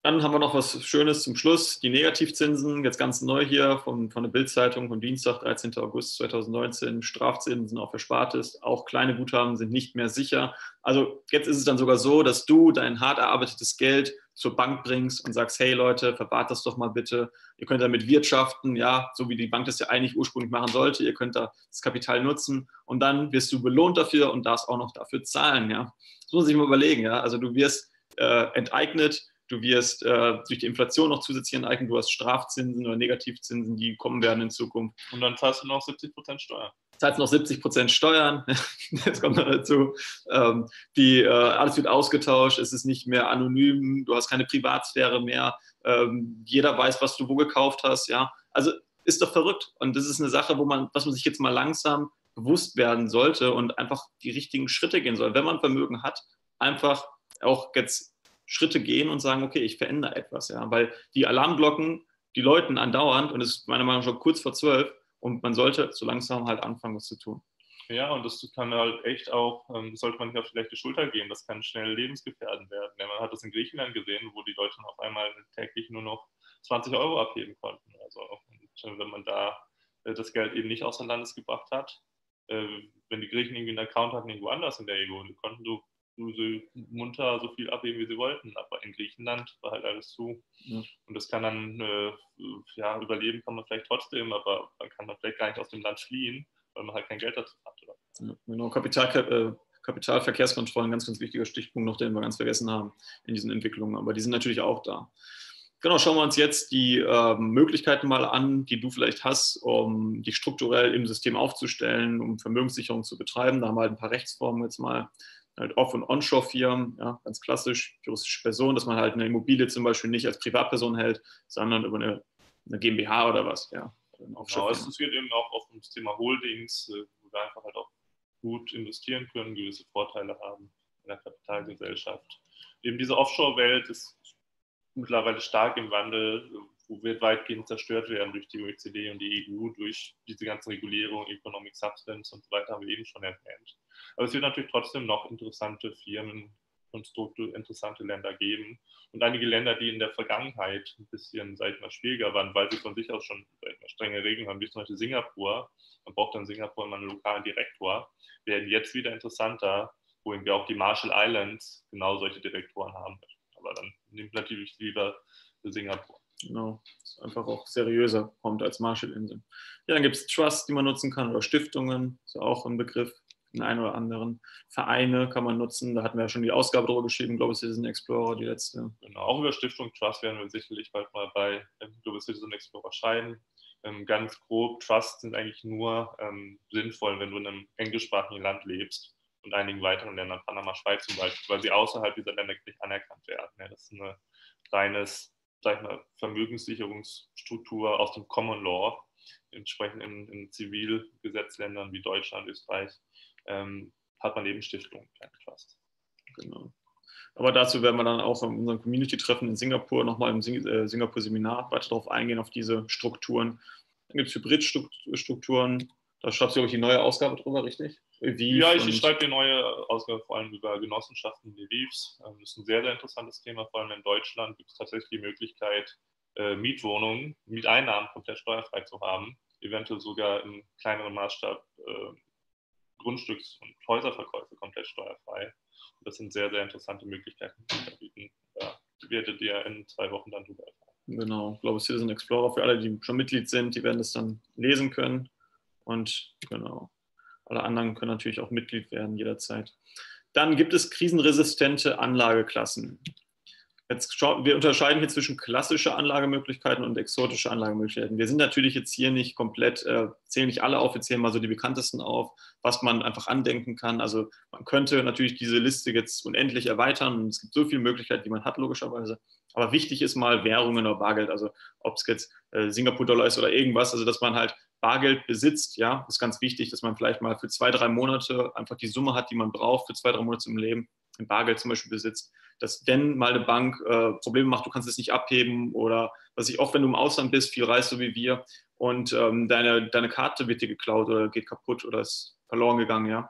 Dann haben wir noch was Schönes zum Schluss, die Negativzinsen, jetzt ganz neu hier von, von der Bild-Zeitung vom Dienstag, dreizehnten August zweitausendneunzehn, Strafzinsen auf Erspartes, auch kleine Guthaben sind nicht mehr sicher. Also jetzt ist es dann sogar so, dass du dein hart erarbeitetes Geld zur Bank bringst und sagst, hey Leute, verwahrt das doch mal bitte, ihr könnt damit wirtschaften, ja, so wie die Bank das ja eigentlich ursprünglich machen sollte, ihr könnt da das Kapital nutzen und dann wirst du belohnt dafür und darfst auch noch dafür zahlen, ja. Das muss man sich mal überlegen, ja, also du wirst äh, enteignet. Du wirst äh, durch die Inflation noch zusätzlich enteignen, du hast Strafzinsen oder Negativzinsen, die kommen werden in Zukunft. Und dann zahlst du noch siebzig Prozent Steuern. Zahlst noch siebzig Prozent Steuern, das kommt noch dazu. Ähm, die, äh, alles wird ausgetauscht, es ist nicht mehr anonym, du hast keine Privatsphäre mehr, ähm, jeder weiß, was du wo gekauft hast. Ja? Also ist doch verrückt. Und das ist eine Sache, wo man, was man sich jetzt mal langsam bewusst werden sollte und einfach die richtigen Schritte gehen soll. Wenn man Vermögen hat, einfach auch jetzt Schritte gehen und sagen, okay, ich verändere etwas, ja, weil die Alarmglocken, die läuten andauernd und es ist meiner Meinung nach schon kurz vor zwölf und man sollte so langsam halt anfangen, was zu tun. Ja, und das kann halt echt auch, ähm, das sollte man nicht auf die leichte Schulter gehen, das kann schnell lebensgefährdend werden. Ja, man hat das in Griechenland gesehen, wo die Leute auf einmal täglich nur noch zwanzig Euro abheben konnten. Also und wenn man da äh, das Geld eben nicht außer Landes gebracht hat, äh, wenn die Griechen irgendwie einen Account hatten irgendwo anders in der E U, konnten du so munter so viel abheben, wie sie wollten. Aber in Griechenland war halt alles zu. Ja. Und das kann dann, äh, ja, überleben kann man vielleicht trotzdem, aber man kann dann vielleicht gar nicht aus dem Land fliehen, weil man halt kein Geld dazu hat. Oder? Ja, genau, Kapital, äh, Kapitalverkehrskontrollen, ganz, ganz wichtiger Stichpunkt noch, den wir ganz vergessen haben in diesen Entwicklungen. Aber die sind natürlich auch da. Genau, schauen wir uns jetzt die äh, Möglichkeiten mal an, die du vielleicht hast, um dich strukturell im System aufzustellen, um Vermögenssicherung zu betreiben. Da haben wir halt ein paar Rechtsformen jetzt mal. Halt Off- und Onshore-Firmen, ja, ganz klassisch, juristische Person, dass man halt eine Immobilie zum Beispiel nicht als Privatperson hält, sondern über eine, eine GmbH oder was. Ja, genau, es geht eben auch auf das Thema Holdings, wo wir einfach halt auch gut investieren können, gewisse Vorteile haben in der Kapitalgesellschaft. Eben diese Offshore-Welt ist mittlerweile stark im Wandel, wo wir weitgehend zerstört werden durch die O E C D und die E U, durch diese ganzen Regulierungen, Economic Substance und so weiter, haben wir eben schon erwähnt. Aber es wird natürlich trotzdem noch interessante Firmenkonstrukte, interessante Länder geben. Und einige Länder, die in der Vergangenheit ein bisschen, sag ich mal, schwieriger waren, weil sie von sich aus schon, sag ich mal, strenge Regeln haben, wie zum Beispiel Singapur, man braucht dann Singapur immer einen lokalen Direktor, werden jetzt wieder interessanter, wohin wir auch die Marshall Islands genau solche Direktoren haben. Aber dann nimmt natürlich lieber Singapur. Genau, das einfach auch seriöser kommt als Marshallinseln. Ja, dann gibt es Trusts, die man nutzen kann, oder Stiftungen, ist ja auch ein Begriff. Den einen oder anderen Vereine kann man nutzen. Da hatten wir ja schon die Ausgabe drüber geschrieben, Global Citizen Explorer, die letzte. Genau, auch über Stiftung Trust werden wir sicherlich bald mal bei Global Citizen Explorer schreiben. Ähm, ganz grob, Trusts sind eigentlich nur ähm, sinnvoll, wenn du in einem englischsprachigen Land lebst und einigen weiteren Ländern, Panama, Schweiz zum Beispiel, weil sie außerhalb dieser Länder nicht anerkannt werden. Ja, das ist eine reines, sag ich mal, Vermögenssicherungsstruktur aus dem Common Law, entsprechend in, in Zivilgesetzländern wie Deutschland, Österreich, ähm, hat man eben Stiftungen, kein Trust. Genau. Aber dazu werden wir dann auch in unserem Community-Treffen in Singapur nochmal im Sing äh, Singapur-Seminar weiter darauf eingehen, auf diese Strukturen. Dann gibt es Hybrid-Strukturen. Da schreibst du, glaube ich, die neue Ausgabe drüber, richtig? Wie ja, ich, ich schreibe die neue Ausgabe vor allem über Genossenschaften wie Leaves. Das ist ein sehr, sehr interessantes Thema. Vor allem in Deutschland gibt es tatsächlich die Möglichkeit, äh, Mietwohnungen, Mieteinnahmen komplett steuerfrei zu haben. Eventuell sogar im kleineren Maßstab äh, Grundstücks- und Häuserverkäufe komplett steuerfrei. Und das sind sehr, sehr interessante Möglichkeiten, die wir bieten. Da werdet ihr in zwei Wochen dann drüber erfahren. Genau, Global Citizen Explorer für alle, die schon Mitglied sind, die werden das dann lesen können. Und genau, alle anderen können natürlich auch Mitglied werden jederzeit. Dann gibt es krisenresistente Anlageklassen. Jetzt schauen, wir unterscheiden hier zwischen klassische Anlagemöglichkeiten und exotische Anlagemöglichkeiten. Wir sind natürlich jetzt hier nicht komplett, äh, zählen nicht alle auf, wir zählen mal so die bekanntesten auf, was man einfach andenken kann. Also man könnte natürlich diese Liste jetzt unendlich erweitern und es gibt so viele Möglichkeiten, die man hat, logischerweise. Aber wichtig ist mal Währungen oder Bargeld, also ob es jetzt äh, Singapur-Dollar ist oder irgendwas, also dass man halt Bargeld besitzt, ja, ist ganz wichtig, dass man vielleicht mal für zwei, drei Monate einfach die Summe hat, die man braucht, für zwei, drei Monate im Leben, in Bargeld zum Beispiel besitzt, dass wenn mal eine Bank äh, Probleme macht, du kannst es nicht abheben oder was ich auch, wenn du im Ausland bist, viel reist, so wie wir, und ähm, deine, deine Karte wird dir geklaut oder geht kaputt oder ist verloren gegangen, ja,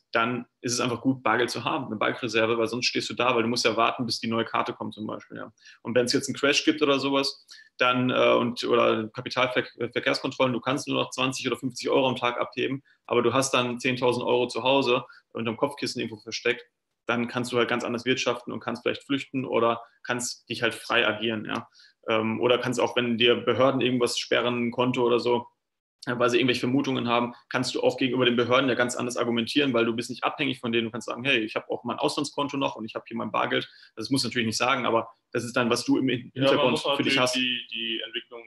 dann ist es einfach gut, Bargeld zu haben, eine Bargeldreserve, weil sonst stehst du da, weil du musst ja warten, bis die neue Karte kommt zum Beispiel. Ja. Und wenn es jetzt einen Crash gibt oder sowas, dann äh, und, oder Kapitalverkehrskontrollen, du kannst nur noch zwanzig oder fünfzig Euro am Tag abheben, aber du hast dann zehntausend Euro zu Hause unterm Kopfkissen irgendwo versteckt, dann kannst du halt ganz anders wirtschaften und kannst vielleicht flüchten oder kannst dich halt frei agieren. Ja. Ähm, oder kannst auch, wenn dir Behörden irgendwas sperren, ein Konto oder so, weil sie irgendwelche Vermutungen haben, kannst du auch gegenüber den Behörden ja ganz anders argumentieren, weil du bist nicht abhängig von denen. Du kannst sagen, hey, ich habe auch mein Auslandskonto noch und ich habe hier mein Bargeld. Das muss natürlich nicht sagen, aber das ist dann, was du im Hintergrund ja, man muss für dich hast. Die, die Entwicklung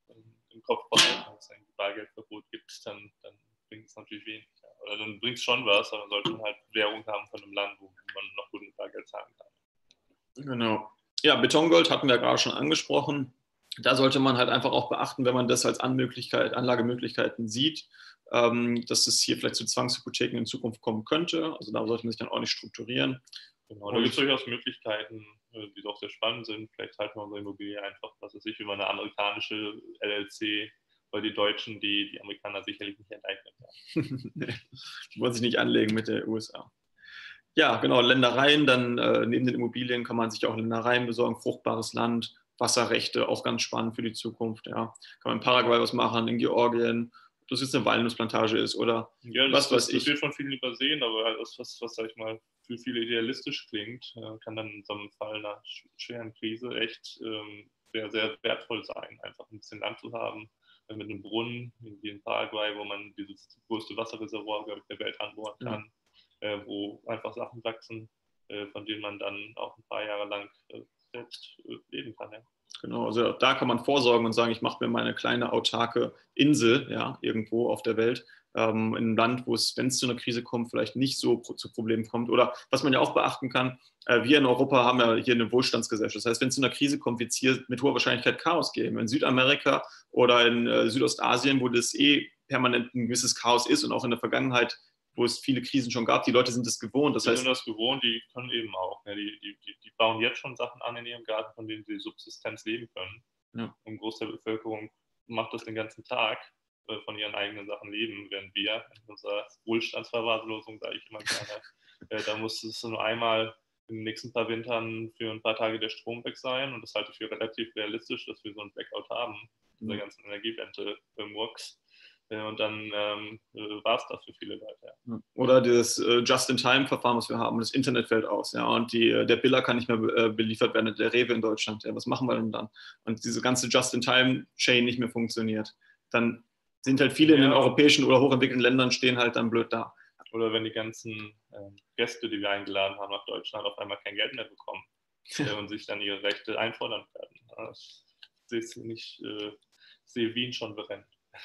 im Kopf behalten, wenn es ein Bargeldverbot gibt, dann, dann bringt es natürlich wenig. Ja. Oder dann bringt es schon was, aber dann sollte man halt Währung haben von einem Land, wo man noch gut mit Bargeld zahlen kann. Genau. Ja, Betongold hatten wir ja gerade schon angesprochen. Da sollte man halt einfach auch beachten, wenn man das als Anmöglichkeit, Anlagemöglichkeiten sieht, ähm, dass es hier vielleicht zu Zwangshypotheken in Zukunft kommen könnte. Also da sollte man sich dann auch nicht strukturieren. Genau, da gibt es durchaus Möglichkeiten, die doch sehr spannend sind. Vielleicht halten wir unsere Immobilie einfach, was weiß ich, über eine amerikanische L L C, weil die Deutschen, die, die Amerikaner sicherlich nicht enteignet werden. Nee, die wollen sich nicht anlegen mit der U S A. Ja, genau, Ländereien, dann äh, neben den Immobilien kann man sich auch Ländereien besorgen, fruchtbares Land, Wasserrechte, auch ganz spannend für die Zukunft. Ja. Kann man in Paraguay was machen, in Georgien, ob das jetzt eine Walnussplantage ist oder ja, das, was weiß das, ich. Das wird von vielen übersehen, aber halt das, was, was sag ich mal, für viele idealistisch klingt, äh, kann dann in so einem Fall einer schweren Krise echt ähm, sehr, sehr wertvoll sein, einfach ein bisschen Land zu haben, äh, mit einem Brunnen, wie in Paraguay, wo man dieses größte Wasserreservoir der Welt anbohren kann, ja. äh, wo einfach Sachen wachsen, äh, von denen man dann auch ein paar Jahre lang äh, selbst äh, leben kann. Ja. Genau, also da kann man vorsorgen und sagen, ich mache mir meine kleine autarke Insel, ja, irgendwo auf der Welt, ähm, in einem Land, wo es, wenn es zu einer Krise kommt, vielleicht nicht so pro, zu Problemen kommt. Oder was man ja auch beachten kann, äh, wir in Europa haben ja hier eine Wohlstandsgesellschaft. Das heißt, wenn es zu einer Krise kommt, wird es hier mit hoher Wahrscheinlichkeit Chaos geben. In Südamerika oder in äh, Südostasien, wo das eh permanent ein gewisses Chaos ist und auch in der Vergangenheit, wo es viele Krisen schon gab, die Leute sind das gewohnt. Das die heißt, sind das gewohnt, die können eben auch. Ne? Die, die, die, die bauen jetzt schon Sachen an in ihrem Garten, von denen sie Subsistenz leben können. ja. Und ein Großteil der Bevölkerung macht das den ganzen Tag, äh, von ihren eigenen Sachen leben, während wir in unserer Wohlstandsverwahrlosung, sage ich immer gerne, äh, da muss es nur einmal in den nächsten paar Wintern für ein paar Tage der Strom weg sein. Und das halte ich für relativ realistisch, dass wir so einen Blackout haben, in der ganzen Energiewende-Murks. Und dann ähm, war es das für viele Leute. Ja. Oder das äh, Just-in-Time-Verfahren, was wir haben, das Internet fällt aus, ja, und die, der Biller kann nicht mehr äh, beliefert werden, der Rewe in Deutschland, ja, was machen wir denn dann? Und diese ganze Just-in-Time-Chain nicht mehr funktioniert, dann sind halt viele ja. in den europäischen oder hochentwickelten Ländern stehen halt dann blöd da. Oder wenn die ganzen äh, Gäste, die wir eingeladen haben nach Deutschland, auf einmal kein Geld mehr bekommen äh, und sich dann ihre Rechte einfordern werden. Das sehe ich nicht, äh, sehe Wien schon brennt.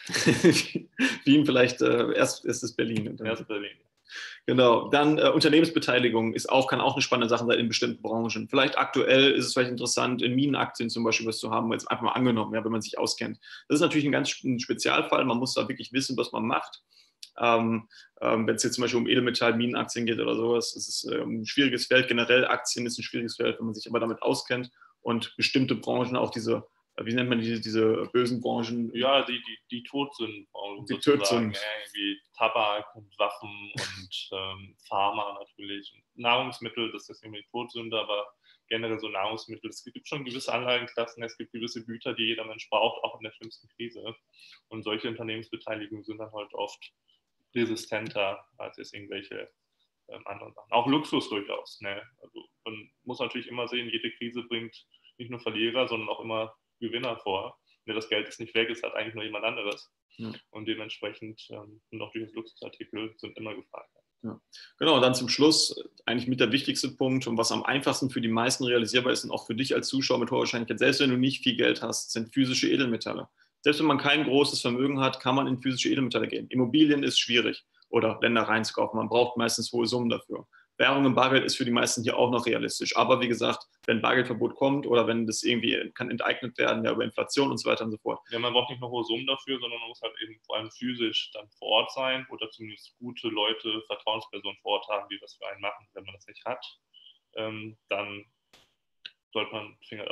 Wien vielleicht, äh, erst ist es Berlin. Erst Berlin. Genau, dann äh, Unternehmensbeteiligung ist auch, kann auch eine spannende Sache sein in bestimmten Branchen. Vielleicht aktuell ist es vielleicht interessant, in Minenaktien zum Beispiel was zu haben, jetzt einfach mal angenommen, ja, wenn man sich auskennt. Das ist natürlich ein ganz ein Spezialfall, man muss da wirklich wissen, was man macht. Ähm, ähm, wenn es jetzt zum Beispiel um Edelmetall-Minenaktien geht oder sowas, ist es äh, ein schwieriges Feld. Generell Aktien ist ein schwieriges Feld, wenn man sich aber damit auskennt und bestimmte Branchen auch diese, wie nennt man diese, diese bösen Branchen? Ja, die, die, die Todsünden. Die Todsünden. Irgendwie Tabak und Waffen und ähm, Pharma natürlich. Und Nahrungsmittel, das ist irgendwie Todsünde, aber generell so Nahrungsmittel. Es gibt schon gewisse Anlagenklassen, es gibt gewisse Güter, die jeder Mensch braucht, auch in der schlimmsten Krise. Und solche Unternehmensbeteiligungen sind dann halt oft resistenter als jetzt irgendwelche ähm, anderen Sachen. Auch Luxus durchaus. Ne? Also man muss natürlich immer sehen, jede Krise bringt nicht nur Verlierer, sondern auch immer Gewinner vor. Wenn das Geld ist nicht weg, es hat eigentlich nur jemand anderes. Ja. Und dementsprechend ähm, sind auch diese Luxusartikel sind immer gefragt. Ja. Genau, und dann zum Schluss eigentlich mit der wichtigste Punkt und was am einfachsten für die meisten realisierbar ist und auch für dich als Zuschauer mit hoher Wahrscheinlichkeit, selbst wenn du nicht viel Geld hast, sind physische Edelmetalle. Selbst wenn man kein großes Vermögen hat, kann man in physische Edelmetalle gehen. Immobilien ist schwierig oder Ländereien zu kaufen. Man braucht meistens hohe Summen dafür. Währung im Bargeld ist für die meisten hier auch noch realistisch. Aber wie gesagt, wenn Bargeldverbot kommt oder wenn das irgendwie kann enteignet werden, ja, über Inflation und so weiter und so fort. Ja, man braucht nicht nur hohe Summen dafür, sondern man muss halt eben vor allem physisch dann vor Ort sein oder zumindest gute Leute, Vertrauenspersonen vor Ort haben, die das für einen machen. Wenn man das nicht hat, ähm, dann sollte man Finger davon lassen.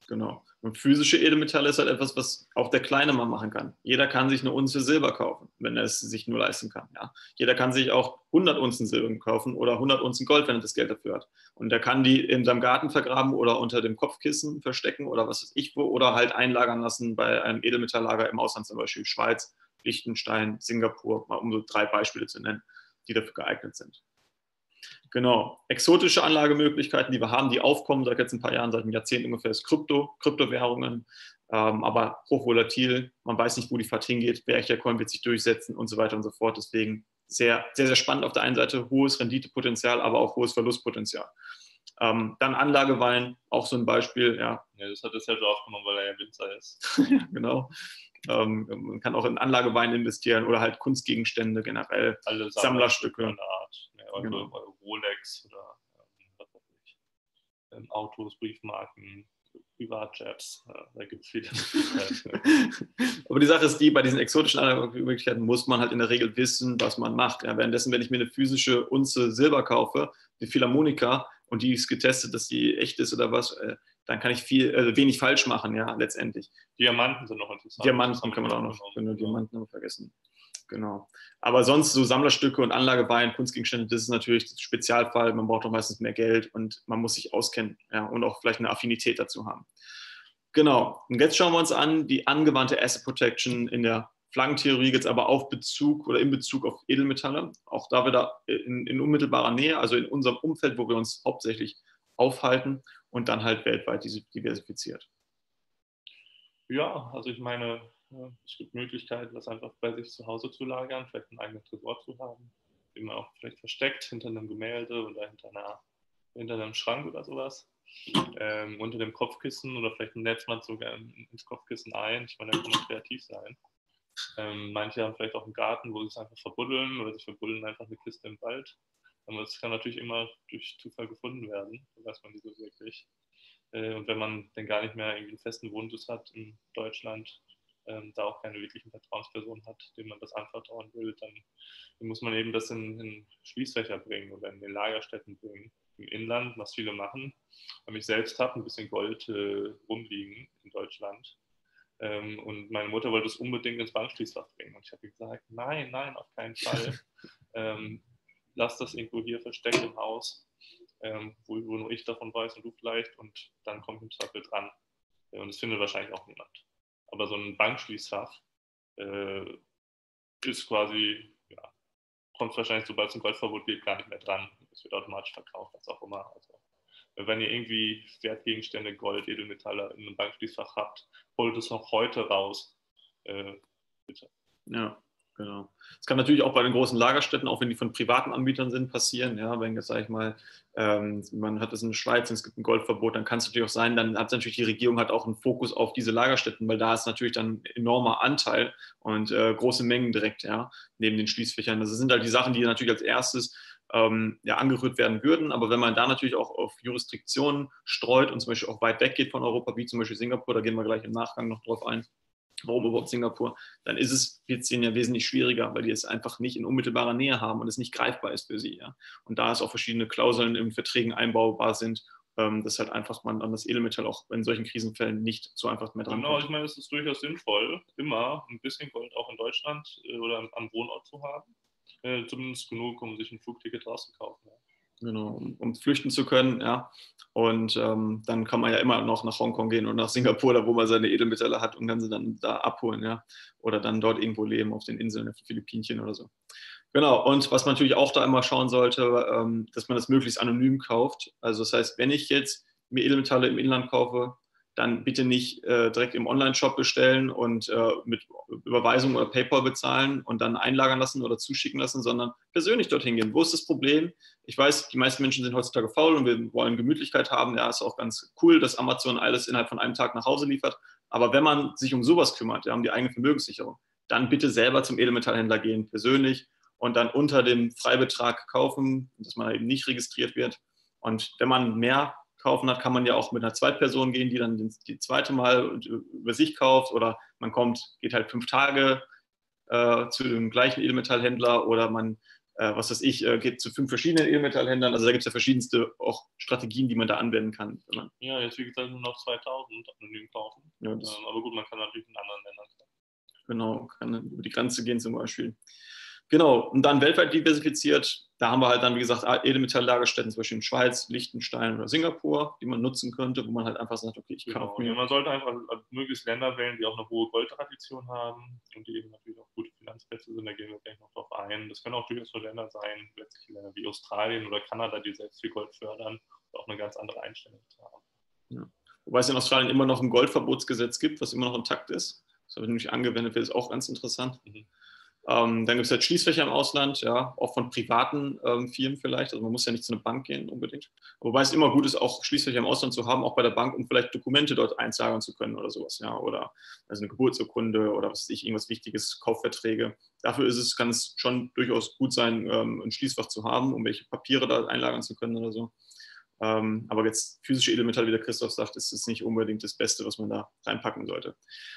Genau. Und physische Edelmetalle ist halt etwas, was auch der Kleine mal machen kann. Jeder kann sich eine Unze Silber kaufen, wenn er es sich nur leisten kann. Ja? Jeder kann sich auch hundert Unzen Silber kaufen oder hundert Unzen Gold, wenn er das Geld dafür hat. Und er kann die in seinem Garten vergraben oder unter dem Kopfkissen verstecken oder was weiß ich wo oder halt einlagern lassen bei einem Edelmetalllager im Ausland, zum Beispiel Schweiz, Liechtenstein, Singapur, mal um so drei Beispiele zu nennen, die dafür geeignet sind. Genau. Exotische Anlagemöglichkeiten, die wir haben, die aufkommen seit jetzt ein paar Jahren, seit einem Jahrzehnt ungefähr, ist Krypto, Kryptowährungen, ähm, aber hochvolatil. Man weiß nicht, wo die Fahrt hingeht, welcher Coin wird sich durchsetzen und so weiter und so fort. Deswegen sehr, sehr, sehr spannend auf der einen Seite, hohes Renditepotenzial, aber auch hohes Verlustpotenzial. Ähm, dann Anlagewein, auch so ein Beispiel. Ja, ja das hat er selber aufgenommen, weil er ja Winzer ist. Ja, genau. Ähm, man kann auch in Anlagewein investieren oder halt Kunstgegenstände generell, alle Sammlerstücke. Eine Art, ne, eure, Genau. eure Rolex oder ähm, was weiß ich, ähm, Autos, Briefmarken, Privatjets, ja, da gibt es viele Möglichkeiten. Aber die Sache ist die, bei diesen exotischen Anlagemöglichkeiten muss man halt in der Regel wissen, was man macht. Ja, währenddessen, wenn ich mir eine physische Unze Silber kaufe, die Philharmonika, und die ist getestet, dass die echt ist oder was, äh, dann kann ich viel, äh, wenig falsch machen, ja, letztendlich. Diamanten sind noch interessant. Diamanten kann man auch noch, genau, Diamanten haben wir vergessen. Genau. Aber sonst so Sammlerstücke und Anlagewein, Kunstgegenstände, das ist natürlich ein Spezialfall. Man braucht auch meistens mehr Geld und man muss sich auskennen, ja, und auch vielleicht eine Affinität dazu haben. Genau. Und jetzt schauen wir uns an die angewandte Asset Protection in der Flaggentheorie, jetzt aber auf Bezug oder in Bezug auf Edelmetalle. Auch da wieder in, in unmittelbarer Nähe, also in unserem Umfeld, wo wir uns hauptsächlich aufhalten und dann halt weltweit diversifiziert. Ja, also ich meine, es gibt Möglichkeiten, das einfach bei sich zu Hause zu lagern, vielleicht einen eigenen Tresor zu haben, den man auch vielleicht versteckt hinter einem Gemälde oder hinter, einer, hinter einem Schrank oder sowas. Ähm, unter dem Kopfkissen oder vielleicht netzt man sogar ins Kopfkissen ein. Ich meine, da kann man kreativ sein. Ähm, manche haben vielleicht auch einen Garten, wo sie es einfach verbuddeln oder sie verbuddeln einfach eine Kiste im Wald. Aber das kann natürlich immer durch Zufall gefunden werden, da weiß man nicht so wirklich. Äh, und wenn man dann gar nicht mehr irgendwie einen festen Wohnsitz hat in Deutschland, ähm, da auch keine wirklichen Vertrauenspersonen hat, dem man das anvertrauen will, dann, dann muss man eben das in, in Schließfächer bringen oder in den Lagerstätten bringen. Im Inland, was viele machen. Weil ich selbst habe ein bisschen Gold äh, rumliegen in Deutschland. Ähm, und meine Mutter wollte es unbedingt ins Bankschließfach bringen. Und ich habe gesagt, nein, nein, auf keinen Fall. ähm, lass das irgendwo hier versteckt im Haus, ähm, wo, wo nur ich davon weiß und du vielleicht. Und dann kommt im Zweifel dran. Äh, und das findet wahrscheinlich auch niemand. Aber so ein Bankschließfach äh, ist quasi, ja, kommt wahrscheinlich, sobald es ein Goldverbot gibt, gar nicht mehr dran. Es wird automatisch verkauft, was auch immer. Also, wenn ihr irgendwie Wertgegenstände, Gold, Edelmetalle in einem Bankschließfach habt, holt es noch heute raus. Äh, bitte. Ja, genau. Das kann natürlich auch bei den großen Lagerstätten, auch wenn die von privaten Anbietern sind, passieren. Ja, wenn jetzt, sage ich mal, ähm, man hat das in der Schweiz und es gibt ein Goldverbot, dann kann es natürlich auch sein, dann hat natürlich die Regierung hat auch einen Fokus auf diese Lagerstätten, weil da ist natürlich dann ein enormer Anteil und äh, große Mengen direkt, ja, neben den Schließfächern. Das sind halt die Sachen, die natürlich als erstes ähm, ja, angerührt werden würden. Aber wenn man da natürlich auch auf Jurisdiktionen streut und zum Beispiel auch weit weg geht von Europa, wie zum Beispiel Singapur, da gehen wir gleich im Nachgang noch drauf ein, warum überhaupt Singapur, dann ist es für es ja wesentlich schwieriger, weil die es einfach nicht in unmittelbarer Nähe haben und es nicht greifbar ist für sie. Ja. Und da es auch verschiedene Klauseln in Verträgen einbaubar sind, ähm, dass halt einfach man an das Edelmetall auch in solchen Krisenfällen nicht so einfach mehr dran Genau, kommt. ich meine, es ist durchaus sinnvoll, immer ein bisschen Gold auch in Deutschland äh, oder am Wohnort zu haben. Äh, zumindest genug, um sich ein Flugticket rauszukaufen. Ja. Genau, um, um flüchten zu können, ja. Und ähm, dann kann man ja immer noch nach Hongkong gehen und nach Singapur, da wo man seine Edelmetalle hat und kann sie dann da abholen, ja. Oder dann dort irgendwo leben, auf den Inseln, auf den Philippinchen oder so. Genau, und was man natürlich auch da immer schauen sollte, ähm, dass man das möglichst anonym kauft. Also das heißt, wenn ich jetzt mir Edelmetalle im Inland kaufe, dann bitte nicht äh, direkt im Online-Shop bestellen und äh, mit Überweisung oder PayPal bezahlen und dann einlagern lassen oder zuschicken lassen, sondern persönlich dorthin gehen. Wo ist das Problem? Ich weiß, die meisten Menschen sind heutzutage faul und wir wollen Gemütlichkeit haben. Ja, ist auch ganz cool, dass Amazon alles innerhalb von einem Tag nach Hause liefert. Aber wenn man sich um sowas kümmert, ja, um die eigene Vermögenssicherung, dann bitte selber zum Edelmetallhändler gehen, persönlich, und dann unter dem Freibetrag kaufen, dass man eben nicht registriert wird. Und wenn man mehr kaufen hat, kann man ja auch mit einer Zweitperson gehen, die dann die zweite Mal über sich kauft, oder man kommt, geht halt fünf Tage äh, zu dem gleichen Edelmetallhändler, oder man äh, was weiß ich, äh, geht zu fünf verschiedenen Edelmetallhändlern. Also da gibt es ja verschiedenste auch Strategien, die man da anwenden kann. Wenn man, ja, jetzt wie gesagt nur noch zweitausend anonym kaufen. ja, Ähm, das, aber gut, man kann natürlich in anderen Ländern kaufen. genau, kann über die Grenze gehen zum Beispiel. Genau, und dann weltweit diversifiziert. Da haben wir halt dann, wie gesagt, Edelmetalllagerstätten, zum Beispiel in Schweiz, Liechtenstein oder Singapur, die man nutzen könnte, wo man halt einfach sagt, okay, ich Genau. kaufe Ja, mir. man sollte einfach möglichst Länder wählen, die auch eine hohe Goldtradition haben und die eben natürlich auch gute Finanzplätze sind. Da gehen wir gleich noch drauf ein. Das können auch durchaus so Länder sein, letztlich Länder wie Australien oder Kanada, die selbst viel Gold fördern und auch eine ganz andere Einstellung zu haben. Ja. Wobei es in Australien immer noch ein Goldverbotsgesetz gibt, was immer noch intakt ist. Das habe ich nämlich angewendet, wird ist auch ganz interessant. Mhm. Ähm, dann gibt es halt Schließfächer im Ausland, ja, auch von privaten ähm, Firmen vielleicht. Also man muss ja nicht zu einer Bank gehen unbedingt. Wobei es immer gut ist, auch Schließfächer im Ausland zu haben, auch bei der Bank, um vielleicht Dokumente dort einzahlen zu können oder sowas, ja, oder also eine Geburtsurkunde oder was weiß ich, irgendwas Wichtiges, Kaufverträge. Dafür ist es, kann es schon durchaus gut sein, ähm, ein Schließfach zu haben, um welche Papiere da einlagern zu können oder so. Ähm, aber jetzt physische Edelmetalle, wie der Christoph sagt, ist es nicht unbedingt das Beste, was man da reinpacken sollte.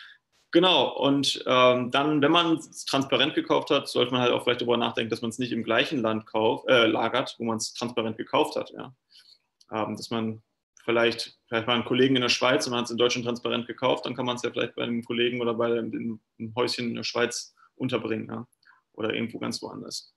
Genau, und ähm, dann, wenn man es transparent gekauft hat, sollte man halt auch vielleicht darüber nachdenken, dass man es nicht im gleichen Land kauft, äh, lagert, wo man es transparent gekauft hat. Ja. Ähm, dass man vielleicht, vielleicht mal einen Kollegen in der Schweiz und man hat es in Deutschland transparent gekauft, dann kann man es ja vielleicht bei einem Kollegen oder bei einem, einem Häuschen in der Schweiz unterbringen, ja. Oder irgendwo ganz woanders.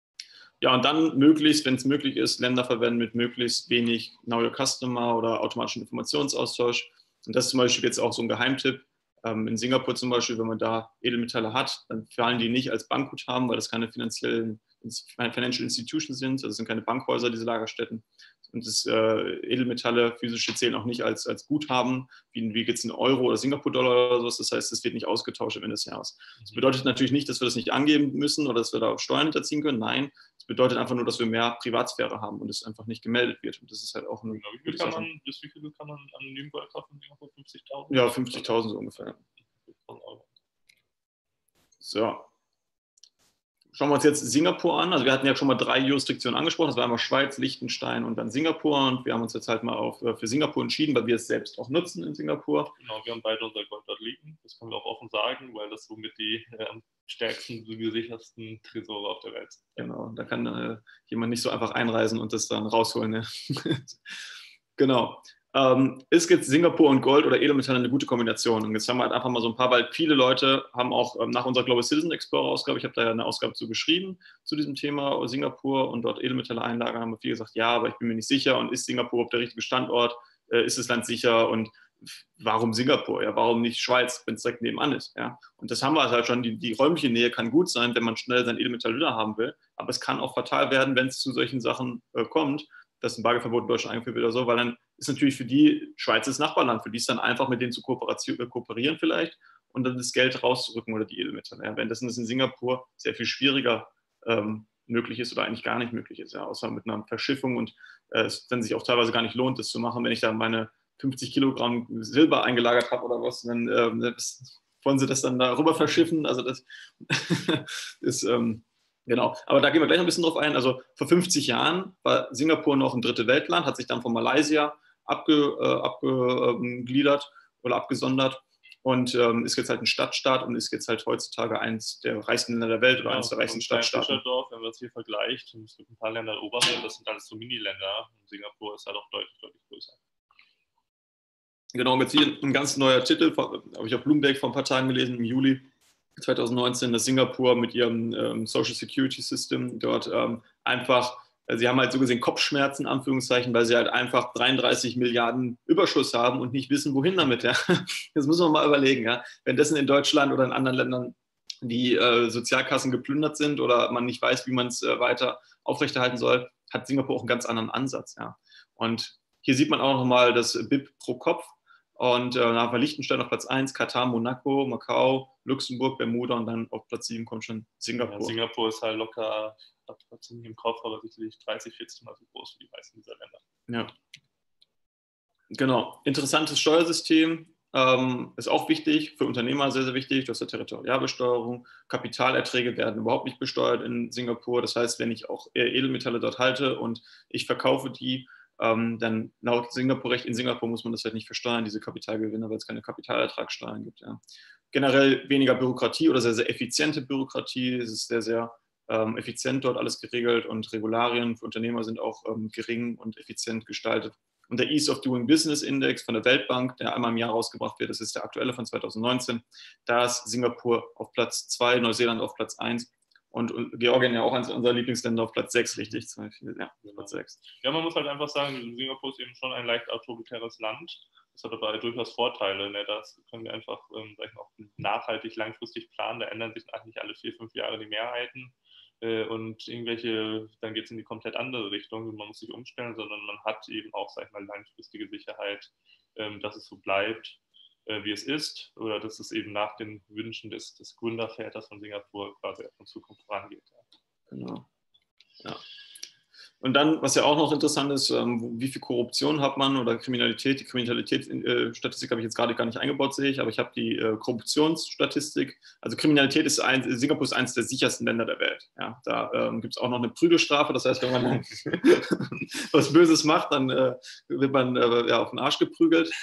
Ja, und dann möglichst, wenn es möglich ist, Länder verwenden mit möglichst wenig Know Your Customer oder automatischen Informationsaustausch. Und das ist zum Beispiel jetzt auch so ein Geheimtipp. Ähm, in Singapur zum Beispiel, wenn man da Edelmetalle hat, dann fallen die nicht als Bankguthaben, weil das keine finanziellen Financial Institutions sind, also das sind keine Bankhäuser, diese Lagerstätten. Und das, äh, Edelmetalle, physische, zählen auch nicht als, als Guthaben, wie, wie jetzt ein Euro oder Singapur-Dollar oder sowas. Das heißt, es wird nicht ausgetauscht am Ende des Jahres. Das bedeutet natürlich nicht, dass wir das nicht angeben müssen oder dass wir da auch Steuern hinterziehen können. Nein, das bedeutet einfach nur, dass wir mehr Privatsphäre haben und es einfach nicht gemeldet wird. Und das ist halt auch eine. Wie viel kann man, bis wie viel kann man anonym Gold kaufen? fünfzigtausend? Ja, fünfzigtausend so ungefähr. So. Schauen wir uns jetzt Singapur an. Also wir hatten ja schon mal drei Jurisdiktionen angesprochen. Das war einmal Schweiz, Liechtenstein und dann Singapur. Und wir haben uns jetzt halt mal auf, für Singapur entschieden, weil wir es selbst auch nutzen in Singapur. Genau, wir haben beide unser Gold dort liegen. Das können wir auch offen sagen, weil das somit die äh, stärksten, gesichersten Tresore auf der Welt sind. Genau, da kann äh, jemand nicht so einfach einreisen und das dann rausholen. Ne? Genau. Ähm, ist jetzt Singapur und Gold oder Edelmetalle eine gute Kombination? Und jetzt haben wir halt einfach mal so ein paar, weil viele Leute haben auch ähm, nach unserer Global Citizen Explorer Ausgabe, ich habe da ja eine Ausgabe zu geschrieben, zu diesem Thema Singapur und dort Edelmetalle einlagern, haben wir viele gesagt, ja, aber ich bin mir nicht sicher und ist Singapur überhaupt der richtige Standort? Äh, ist das Land sicher und warum Singapur? Ja, warum nicht Schweiz, wenn es direkt nebenan ist? Ja? Und das haben wir halt schon, die, die räumliche Nähe kann gut sein, wenn man schnell sein Edelmetall wieder haben will, aber es kann auch fatal werden, wenn es zu solchen Sachen äh, kommt, dass ein Bargeldverbot in Deutschland eingeführt wird oder so, weil dann ist natürlich für die Schweiz das Nachbarland, für die ist dann einfach mit denen zu kooperieren vielleicht und dann das Geld rauszurücken oder die Edelmetalle. Ja, währenddessen das in Singapur sehr viel schwieriger ähm, möglich ist oder eigentlich gar nicht möglich ist, ja, außer mit einer Verschiffung und äh, es dann sich auch teilweise gar nicht lohnt, das zu machen, wenn ich da meine fünfzig Kilogramm Silber eingelagert habe oder was, dann äh, wollen sie das dann da rüber verschiffen, also das ist ähm, genau, aber da gehen wir gleich noch ein bisschen drauf ein. Also vor fünfzig Jahren war Singapur noch ein dritte Weltland, hat sich dann von Malaysia abge, äh, abgegliedert oder abgesondert und ähm, ist jetzt halt ein Stadtstaat und ist jetzt halt heutzutage eins der reichsten Länder der Welt oder ja, eines der reichsten Stadtstaaten. Wenn man das hier vergleicht, es gibt ein paar Länder oberhalb, das sind alles so Mini-Länder. Singapur ist halt auch deutlich, deutlich größer. Genau, jetzt hier ein ganz neuer Titel, habe ich auf Bloomberg vor ein paar Tagen gelesen, im Juli zwanzig neunzehn, dass Singapur mit ihrem ähm, Social Security System dort ähm, einfach, äh, sie haben halt so gesehen Kopfschmerzen, Anführungszeichen, weil sie halt einfach dreiunddreißig Milliarden Überschuss haben und nicht wissen, wohin damit. Ja. Das muss man mal überlegen. Ja. Währenddessen in Deutschland oder in anderen Ländern die äh, Sozialkassen geplündert sind oder man nicht weiß, wie man es äh, weiter aufrechterhalten soll, hat Singapur auch einen ganz anderen Ansatz. Ja. Und hier sieht man auch nochmal das B I P pro Kopf. Und äh, dann haben wir Liechtenstein auf Platz eins, Katar, Monaco, Macau, Luxemburg, Bermuda und dann auf Platz sieben kommt schon Singapur. Ja, Singapur ist halt locker, ich habe es nicht im Kopf, aber sicherlich dreißig, vierzig Mal so groß wie die meisten dieser Länder. Ja. Genau. Interessantes Steuersystem. Ähm, ist auch wichtig, für Unternehmer sehr, sehr wichtig. Du hast ja Territorialbesteuerung. Kapitalerträge werden überhaupt nicht besteuert in Singapur. Das heißt, wenn ich auch Edelmetalle dort halte und ich verkaufe die, Ähm, dann laut Singapur-Recht in Singapur muss man das halt nicht versteuern, diese Kapitalgewinne, weil es keine Kapitalertragssteuern gibt. Ja. Generell weniger Bürokratie oder sehr, sehr effiziente Bürokratie. Es ist sehr, sehr ähm, effizient dort alles geregelt und Regularien für Unternehmer sind auch ähm, gering und effizient gestaltet. Und der Ease of Doing Business Index von der Weltbank, der einmal im Jahr rausgebracht wird, das ist der aktuelle von zweitausendneunzehn, da ist Singapur auf Platz zwei, Neuseeland auf Platz eins und, und Georgien ja auch eins unserer Lieblingsländer auf Platz sechs, richtig? Ja, Platz sechs. Ja, man muss halt einfach sagen, Singapur ist eben schon ein leicht autoritäres Land. Das hat aber durchaus Vorteile. Ne? Das können wir einfach ähm, auch nachhaltig, langfristig planen. Da ändern sich eigentlich alle vier, fünf Jahre die Mehrheiten. Äh, und irgendwelche, dann geht es in die komplett andere Richtung. Man muss sich umstellen, sondern man hat eben auch, sag ich mal, langfristige Sicherheit, ähm, dass es so bleibt, äh, wie es ist. Oder dass es eben nach den Wünschen des, des Gründerväters von Singapur quasi in Zukunft vorangeht. Ja. Genau. Ja. Und dann, was ja auch noch interessant ist, ähm, wie viel Korruption hat man oder Kriminalität. Die Kriminalitätsstatistik habe ich jetzt gerade gar nicht eingebaut, sehe ich, aber ich habe die äh, Korruptionsstatistik. Also Kriminalität ist ein, Singapur ist eines der sichersten Länder der Welt. Ja, da ähm, gibt es auch noch eine Prügelstrafe. Das heißt, wenn man was Böses macht, dann äh, wird man äh, ja, auf den Arsch geprügelt.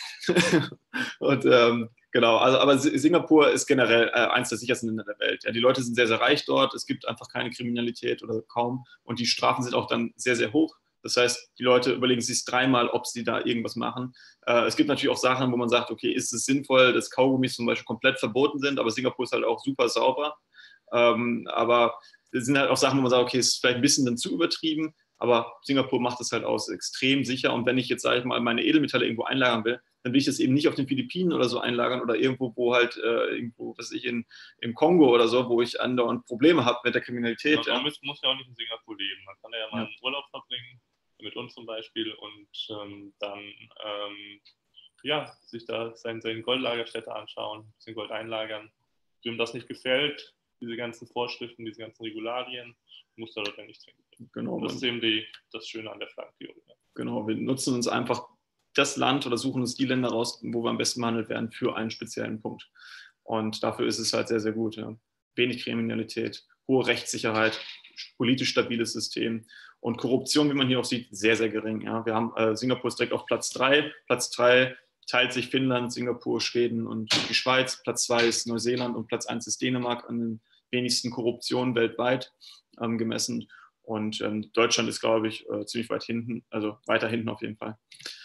Und ähm, genau, also aber Singapur ist generell äh, eines der sichersten Länder der Welt. Ja, die Leute sind sehr, sehr reich dort. Es gibt einfach keine Kriminalität oder kaum. Und die Strafen sind auch dann sehr, sehr hoch. Das heißt, die Leute überlegen sich dreimal, ob sie da irgendwas machen. Äh, es gibt natürlich auch Sachen, wo man sagt, okay, ist es sinnvoll, dass Kaugummis zum Beispiel komplett verboten sind, aber Singapur ist halt auch super sauber. Ähm, aber es sind halt auch Sachen, wo man sagt, okay, es ist vielleicht ein bisschen dann zu übertrieben, aber Singapur macht es halt aus extrem sicher. Und wenn ich jetzt, sage ich mal, meine Edelmetalle irgendwo einlagern will, dann will ich das eben nicht auf den Philippinen oder so einlagern oder irgendwo, wo halt, äh, irgendwo, was weiß ich, in, im Kongo oder so, wo ich andauernd Probleme habe mit der Kriminalität. Man, man ja. muss ja auch nicht in Singapur leben. Man kann ja mal Ja. einen Urlaub verbringen, mit uns zum Beispiel, und ähm, dann ähm, ja, sich da seine, seine Goldlagerstätte anschauen, ein bisschen Gold einlagern. Wem das nicht gefällt, diese ganzen Vorschriften, diese ganzen Regularien, muss da dort ja nichts finden. Genau. Das ist eben die, das Schöne an der Flaggentheorie. Genau, wir nutzen uns einfach das Land oder suchen uns die Länder raus, wo wir am besten behandelt werden für einen speziellen Punkt. Und dafür ist es halt sehr, sehr gut. Ja. Wenig Kriminalität, hohe Rechtssicherheit, politisch stabiles System und Korruption, wie man hier auch sieht, sehr, sehr gering. Ja. Wir haben äh, Singapur ist direkt auf Platz drei. Platz drei teilt sich Finnland, Singapur, Schweden und die Schweiz. Platz zwei ist Neuseeland und Platz eins ist Dänemark an den wenigsten Korruptionen weltweit ähm, gemessen. Und ähm, Deutschland ist, glaube ich, äh, ziemlich weit hinten, also weiter hinten auf jeden Fall.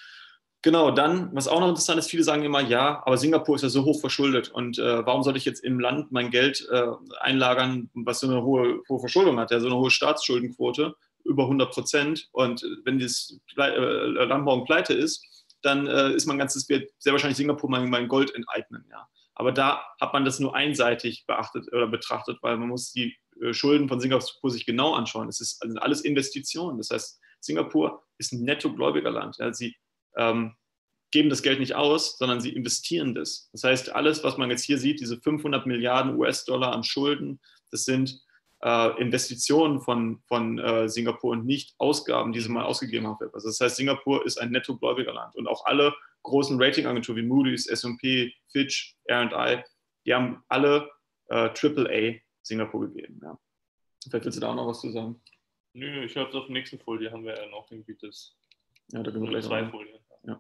Genau, dann, was auch noch interessant ist, viele sagen immer, ja, aber Singapur ist ja so hoch verschuldet und äh, warum sollte ich jetzt im Land mein Geld äh, einlagern, was so eine hohe, hohe Verschuldung hat, ja, so eine hohe Staatsschuldenquote, über hundert Prozent, und wenn das äh, Land morgen pleite ist, dann äh, ist mein ganzes, wird sehr wahrscheinlich Singapur mein, mein Gold enteignen, ja. Aber da hat man das nur einseitig beachtet oder betrachtet, weil man muss die äh, Schulden von Singapur sich genau anschauen. Es ist also alles Investitionen. Das heißt, Singapur ist ein Nettogläubigerland. Ja. Sie ähm, geben das Geld nicht aus, sondern sie investieren das. Das heißt, alles, was man jetzt hier sieht, diese fünfhundert Milliarden U S-Dollar an Schulden, das sind äh, Investitionen von, von äh, Singapur und nicht Ausgaben, die sie mal ausgegeben haben. Also das heißt, Singapur ist ein Nettogläubigerland und auch alle großen Ratingagenturen wie Moody's, S und P, Fitch, R und I, die haben alle äh, Triple A Singapur gegeben. Ja. Vielleicht willst du da auch noch was zu sagen? Nö, ich glaube, auf der nächsten Folie haben wir ja noch irgendwie das. Ja, da können wir gleich zwei noch. Folien. Ja.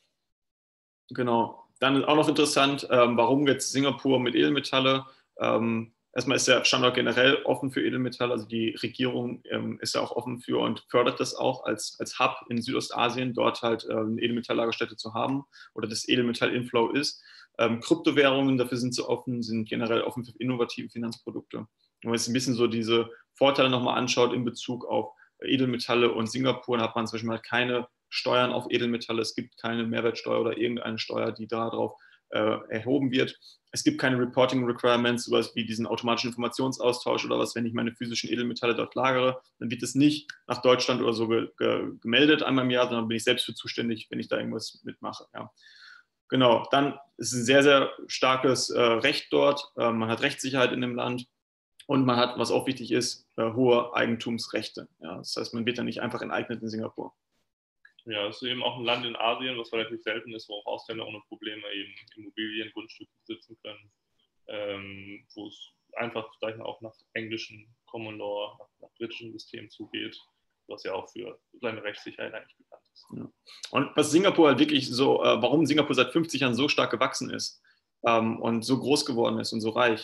Genau. Dann ist auch noch interessant, ähm, warum jetzt Singapur mit Edelmetalle. Ähm, erstmal ist der Standort generell offen für Edelmetalle. Also die Regierung ähm, ist ja auch offen für und fördert das auch als, als Hub in Südostasien, dort halt ähm, eine Edelmetalllagerstätte zu haben oder das Edelmetall-Inflow ist. Ähm, Kryptowährungen, dafür sind sie offen, sind generell offen für innovative Finanzprodukte. Wenn man jetzt ein bisschen so diese Vorteile nochmal anschaut in Bezug auf Edelmetalle und Singapur, dann hat man zum Beispiel halt keine Steuern auf Edelmetalle, es gibt keine Mehrwertsteuer oder irgendeine Steuer, die darauf äh, erhoben wird. Es gibt keine Reporting Requirements, sowas wie diesen automatischen Informationsaustausch oder was, wenn ich meine physischen Edelmetalle dort lagere, dann wird es nicht nach Deutschland oder so ge ge gemeldet einmal im Jahr, sondern bin ich selbst für zuständig, wenn ich da irgendwas mitmache. Ja. Genau, dann ist es ein sehr, sehr starkes äh, Recht dort, äh, man hat Rechtssicherheit in dem Land. Und man hat, was auch wichtig ist, äh, hohe Eigentumsrechte. Ja, das heißt, man wird dann nicht einfach enteignet in Singapur. Ja, es ist eben auch ein Land in Asien, was relativ selten ist, wo auch Ausländer ohne Probleme eben Immobilien, Grundstücke besitzen können, ähm, wo es einfach sag ich mal, auch nach englischem Common Law, nach, nach britischem System zugeht, was ja auch für seine Rechtssicherheit eigentlich bekannt ist. Ja. Und was Singapur halt wirklich so, äh, warum Singapur seit fünfzig Jahren so stark gewachsen ist ähm, und so groß geworden ist und so reich,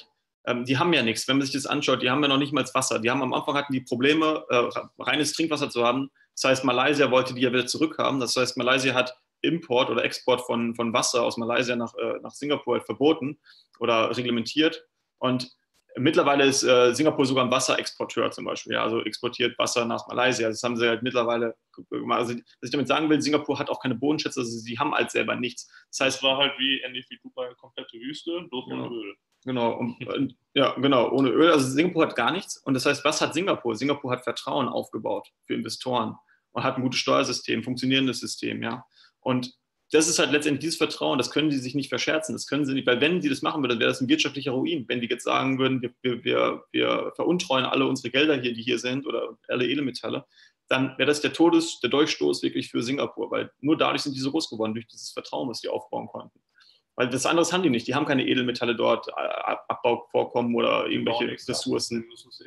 Ähm, die haben ja nichts, wenn man sich das anschaut, die haben ja noch nicht mal Wasser. Die haben am Anfang hatten die Probleme, äh, reines Trinkwasser zu haben. Das heißt, Malaysia wollte die ja wieder zurückhaben. Das heißt, Malaysia hat Import oder Export von, von Wasser aus Malaysia nach, äh, nach Singapur halt verboten oder reglementiert. Und mittlerweile ist äh, Singapur sogar ein Wasserexporteur zum Beispiel. Ja, also exportiert Wasser nach Malaysia. Das haben sie halt mittlerweile gemacht. Also, was ich damit sagen will, Singapur hat auch keine Bodenschätze, also sie haben halt selber nichts. Das heißt, es war halt wie ähnlich wie Dubai, eine komplette Wüste, bloß ohne genau. Öl. Genau, und, und, ja, genau, ohne Öl. Also Singapur hat gar nichts. Und das heißt, was hat Singapur? Singapur hat Vertrauen aufgebaut für Investoren und hat ein gutes Steuersystem, funktionierendes System, ja. Und das ist halt letztendlich dieses Vertrauen, das können die sich nicht verscherzen, das können sie nicht, weil wenn die das machen würden, wäre das ein wirtschaftlicher Ruin. Wenn die jetzt sagen würden, wir, wir, wir veruntreuen alle unsere Gelder hier, die hier sind, oder alle Edelmetalle, dann wäre das der Todes-, der Durchstoß wirklich für Singapur, weil nur dadurch sind die so groß geworden, durch dieses Vertrauen, was die aufbauen konnten. Weil das anderes haben die nicht. Die haben keine Edelmetalle dort, Abbauvorkommen oder irgendwelche Ressourcen.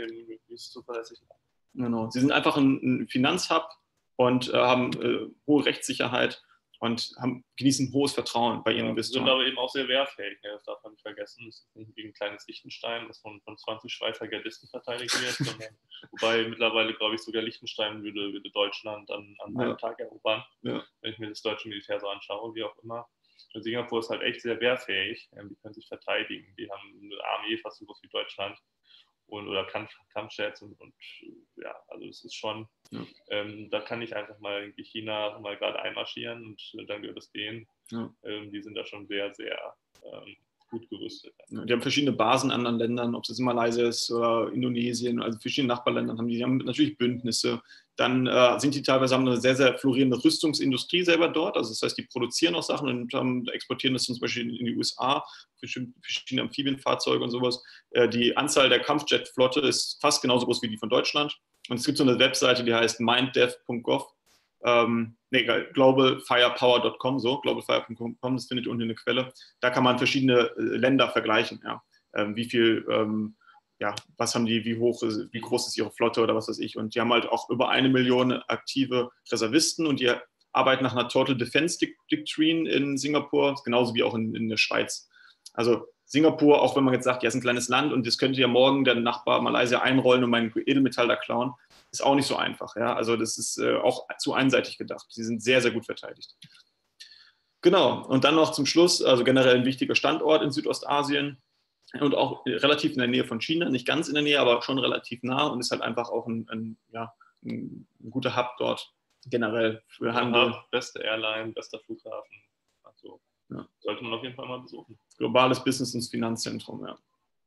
Genau. Sie sind einfach ein, ein Finanzhub und äh, haben äh, hohe Rechtssicherheit und haben, genießen hohes Vertrauen bei ihren ja, Investoren. Sind aber eben auch sehr wehrfähig. Ja, das darf man nicht vergessen. Das ist nicht wie ein kleines Liechtenstein, das von, von zwanzig Schweizer Gardisten verteidigt wird. sondern, wobei mittlerweile, glaube ich, sogar Liechtenstein würde, würde Deutschland an, an einem ja. Tag erobern, ja. wenn ich mir das deutsche Militär so anschaue, wie auch immer. Und Singapur ist halt echt sehr wehrfähig. Die können sich verteidigen. Die haben eine Armee fast so groß wie Deutschland und, oder Kampf, Kampfjets und, und ja, also es ist schon, ja. ähm, da kann ich einfach mal in China mal gerade einmarschieren und äh, dann gehört es denen. Ja. Ähm, die sind da schon sehr, sehr ähm, gut gerüstet. Ja, die haben verschiedene Basen in anderen Ländern, ob es jetzt in Malaysia ist oder Indonesien, also verschiedene Nachbarländern haben die, die haben natürlich Bündnisse. Dann äh, sind die teilweise, haben eine sehr, sehr florierende Rüstungsindustrie selber dort. Also das heißt, die produzieren auch Sachen und ähm, exportieren das zum Beispiel in die U S A, verschiedene Amphibienfahrzeuge und sowas. Äh, die Anzahl der Kampfjetflotte ist fast genauso groß wie die von Deutschland. Und es gibt so eine Webseite, die heißt minddev punkt gov. Ähm, nee, global firepower punkt com, so, global firepower punkt com, das findet ihr unten eine Quelle. Da kann man verschiedene äh, Länder vergleichen, ja. Ähm, wie viel, ähm, ja, was haben die, wie hoch, wie groß ist ihre Flotte oder was weiß ich. Und die haben halt auch über eine Million aktive Reservisten und die arbeiten nach einer Total Defense Doctrine in Singapur, genauso wie auch in, in der Schweiz. Also Singapur, auch wenn man jetzt sagt, ja, ist ein kleines Land und das könnte ja morgen der Nachbar Malaysia einrollen und mein Edelmetall da klauen, ist auch nicht so einfach. Ja? Also das ist äh, auch zu einseitig gedacht. Sie sind sehr, sehr gut verteidigt. Genau, und dann noch zum Schluss, also generell ein wichtiger Standort in Südostasien und auch relativ in der Nähe von China, nicht ganz in der Nähe, aber schon relativ nah und ist halt einfach auch ein, ein, ja, ein, ein guter Hub dort generell für Handel. Hub, beste Airline, bester Flughafen, also ja. Sollte man auf jeden Fall mal besuchen. Globales Business- und Finanzzentrum, ja.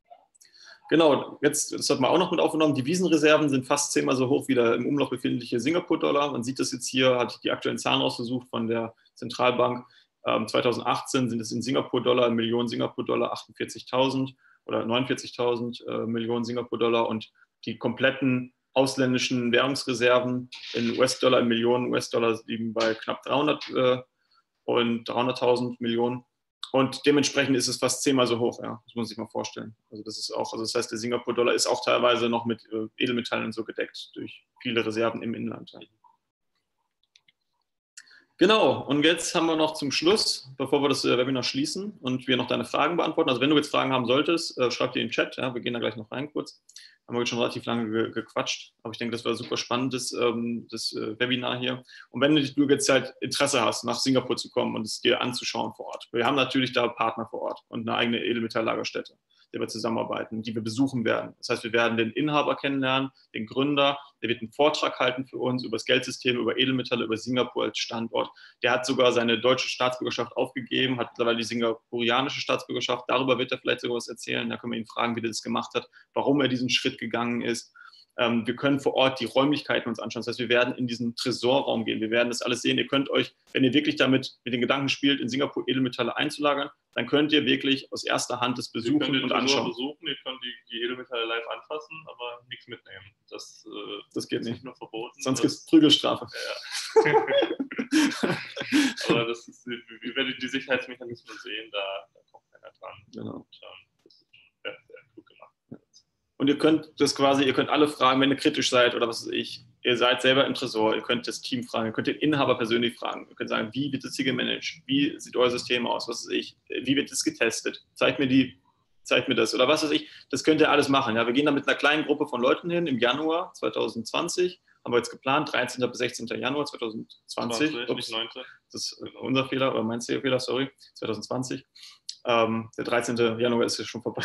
Genau, jetzt, das hat man auch noch mit aufgenommen, die Devisenreserven sind fast zehnmal so hoch wie der im Umlauf befindliche Singapur-Dollar. Man sieht das jetzt hier, hatte ich die aktuellen Zahlen rausgesucht von der Zentralbank. Ähm, zweitausendachtzehn sind es in Singapur-Dollar, Millionen Singapur-Dollar, achtundvierzigtausend oder neunundvierzigtausend äh, Millionen Singapur-Dollar und die kompletten ausländischen Währungsreserven in U S-Dollar, in Millionen U S-Dollar liegen bei knapp dreihundert äh, und dreihunderttausend Millionen. Und dementsprechend ist es fast zehnmal so hoch, ja. Das muss man sich mal vorstellen. Also das ist auch, also das heißt, der Singapur-Dollar ist auch teilweise noch mit äh, Edelmetallen und so gedeckt durch viele Reserven im Inland. Ja. Genau, und jetzt haben wir noch zum Schluss, bevor wir das äh, Webinar schließen und wir noch deine Fragen beantworten. Also wenn du jetzt Fragen haben solltest, äh, schreib die in den Chat, ja, wir gehen da gleich noch rein kurz. Haben wir jetzt schon relativ lange ge gequatscht, aber ich denke, das war super spannendes ähm, das, äh, Webinar hier. Und wenn du jetzt halt Interesse hast, nach Singapur zu kommen und es dir anzuschauen vor Ort, wir haben natürlich da Partner vor Ort und eine eigene Edelmetalllagerstätte, der wir zusammenarbeiten, die wir besuchen werden. Das heißt, wir werden den Inhaber kennenlernen, den Gründer, der wird einen Vortrag halten für uns über das Geldsystem, über Edelmetalle, über Singapur als Standort. Der hat sogar seine deutsche Staatsbürgerschaft aufgegeben, hat mittlerweile die singapurianische Staatsbürgerschaft. Darüber wird er vielleicht sogar was erzählen. Da können wir ihn fragen, wie er das gemacht hat, warum er diesen Schritt gegangen ist. Ähm, wir können vor Ort die Räumlichkeiten uns anschauen. Das heißt, wir werden in diesen Tresorraum gehen. Wir werden das alles sehen. Ihr könnt euch, wenn ihr wirklich damit mit den Gedanken spielt, in Singapur Edelmetalle einzulagern, dann könnt ihr wirklich aus erster Hand das besuchen und anschauen. Besuchen, ihr könnt die, die Edelmetalle live anfassen, aber nichts mitnehmen. Das, äh, das geht nicht. Nicht nur verboten. Sonst gibt es Prügelstrafe. Ja. Aber das ist, wir werden die Sicherheitsmechanismen sehen, da, da kommt keiner dran. Genau. Und, ähm, das ist sehr, sehr gut gemacht. Und ihr könnt das quasi, ihr könnt alle fragen, wenn ihr kritisch seid oder was weiß ich, ihr seid selber im Tresor, ihr könnt das Team fragen, ihr könnt den Inhaber persönlich fragen, ihr könnt sagen, wie wird das hier gemanagt, wie sieht euer System aus, was weiß ich, wie wird das getestet, zeigt mir die, zeig mir das oder was weiß ich, das könnt ihr alles machen. Ja, wir gehen da mit einer kleinen Gruppe von Leuten hin im Januar zwanzig zwanzig, haben wir jetzt geplant, dreizehnten bis sechzehnten Januar zwanzig zwanzig. zwanzig, Ups, nicht neunzehn. das ist genau. Unser Fehler oder mein Fehler, sorry, zwanzig zwanzig. Ähm, der dreizehnten Januar ist ja schon vorbei.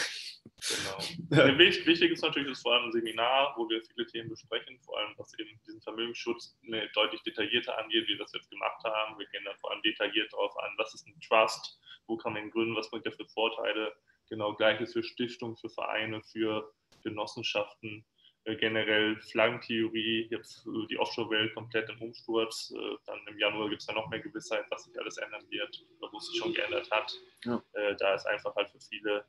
Genau. Ja, wichtig ist natürlich das vor allem ein Seminar, wo wir viele Themen besprechen, vor allem was eben diesen Vermögensschutz ne, deutlich detaillierter angeht, wie wir das jetzt gemacht haben. Wir gehen dann vor allem detailliert darauf an, was ist ein Trust, wo kann man ihn gründen, was bringt er für Vorteile. Genau gleiches für Stiftungen, für Vereine, für Genossenschaften. Äh, generell Flaggentheorie, jetzt äh, die Offshore-Welt komplett im Umsturz. Äh, dann im Januar gibt es dann noch mehr Gewissheit, was sich alles ändern wird, wo es sich schon geändert hat. Ja. Äh, da ist einfach halt für viele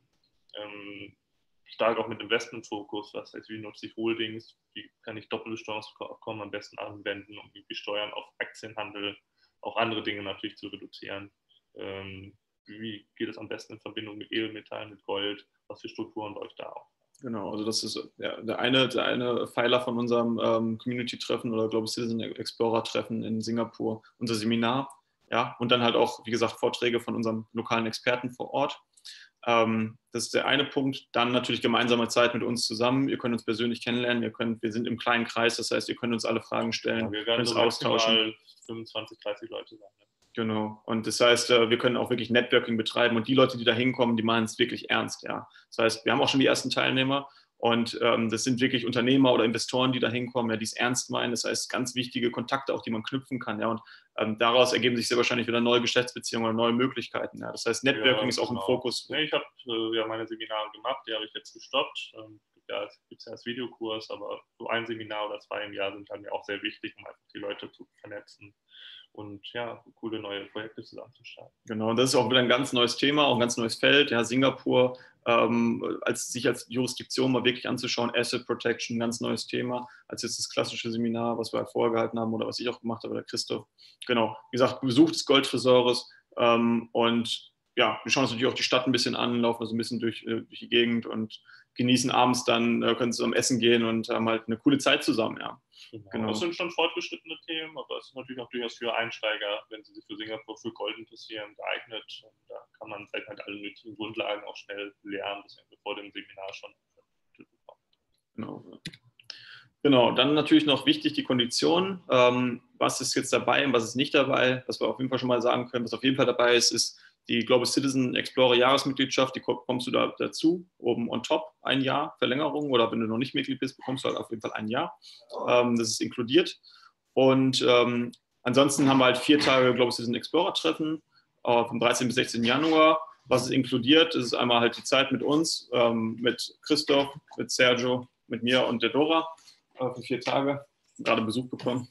ähm, stark auch mit Investmentfokus, was heißt, wie nutze ich Holdings, wie kann ich doppelte Steueraufkommen am besten anwenden, um die Steuern auf Aktienhandel, auch andere Dinge natürlich zu reduzieren. Ähm, wie geht es am besten in Verbindung mit Edelmetallen, mit Gold, was für Strukturen baue ich da auf? Genau, also das ist ja, der, eine, der eine Pfeiler von unserem ähm, Community-Treffen oder Global Citizen Explorer-Treffen in Singapur, unser Seminar. Ja, und dann halt auch, wie gesagt, Vorträge von unserem lokalen Experten vor Ort. Ähm, das ist der eine Punkt. Dann natürlich gemeinsame Zeit mit uns zusammen. Ihr könnt uns persönlich kennenlernen. Ihr könnt, wir sind im kleinen Kreis, das heißt, ihr könnt uns alle Fragen stellen. Ja, wir werden uns so austauschen. fünfundzwanzig, dreißig Leute sein. Ne? Genau. Und das heißt, wir können auch wirklich Networking betreiben. Und die Leute, die da hinkommen, die meinen es wirklich ernst. Ja. Das heißt, wir haben auch schon die ersten Teilnehmer. Und ähm, das sind wirklich Unternehmer oder Investoren, die da hinkommen, ja, die es ernst meinen. Das heißt, ganz wichtige Kontakte, auch die man knüpfen kann. Ja. Und ähm, daraus ergeben sich sehr wahrscheinlich wieder neue Geschäftsbeziehungen oder neue Möglichkeiten. Ja. Das heißt, Networking ja, ist auch genau. Im Fokus. Nee, ich habe äh, ja meine Seminare gemacht, die habe ich jetzt gestoppt. Ähm, ja, es gibt ja als Videokurs, aber so ein Seminar oder zwei im Jahr sind halt mir auch sehr wichtig, um einfach die Leute zu vernetzen und ja, coole neue Projekte zusammenzustarten. Genau, und das ist auch wieder ein ganz neues Thema, auch ein ganz neues Feld. Ja, Singapur, ähm, als, sich als Jurisdiktion mal wirklich anzuschauen, Asset Protection, ein ganz neues Thema, als jetzt das klassische Seminar, was wir halt vorher gehalten haben oder was ich auch gemacht habe, der Christoph. Genau, wie gesagt, Besuch des Goldtresores ähm, und ja, wir schauen uns natürlich auch die Stadt ein bisschen an, laufen also ein bisschen durch, äh, durch die Gegend und genießen abends dann, äh, können zusammen essen gehen und haben halt eine coole Zeit zusammen, ja. Genau. Genau. Das sind schon fortgeschrittene Themen, aber es ist natürlich auch durchaus für Einsteiger, wenn sie sich für Singapur, für Gold interessieren, geeignet. Und da kann man vielleicht halt alle nötigen Grundlagen auch schnell lernen, deswegen vor dem Seminar schon. Genau. Genau, dann natürlich noch wichtig die Konditionen. Ähm, was ist jetzt dabei und was ist nicht dabei? Was wir auf jeden Fall schon mal sagen können, was auf jeden Fall dabei ist, ist die Global Citizen Explorer Jahresmitgliedschaft, die kommst du da dazu, oben on top, ein Jahr Verlängerung oder wenn du noch nicht Mitglied bist, bekommst du halt auf jeden Fall ein Jahr. Ähm, das ist inkludiert. Und ähm, ansonsten haben wir halt vier Tage Global Citizen Explorer Treffen äh, vom dreizehnten bis sechzehnten Januar. Was ist inkludiert? Das ist einmal halt die Zeit mit uns, ähm, mit Christoph, mit Sergio, mit mir und der Dora äh, für vier Tage. Gerade Besuch bekommen.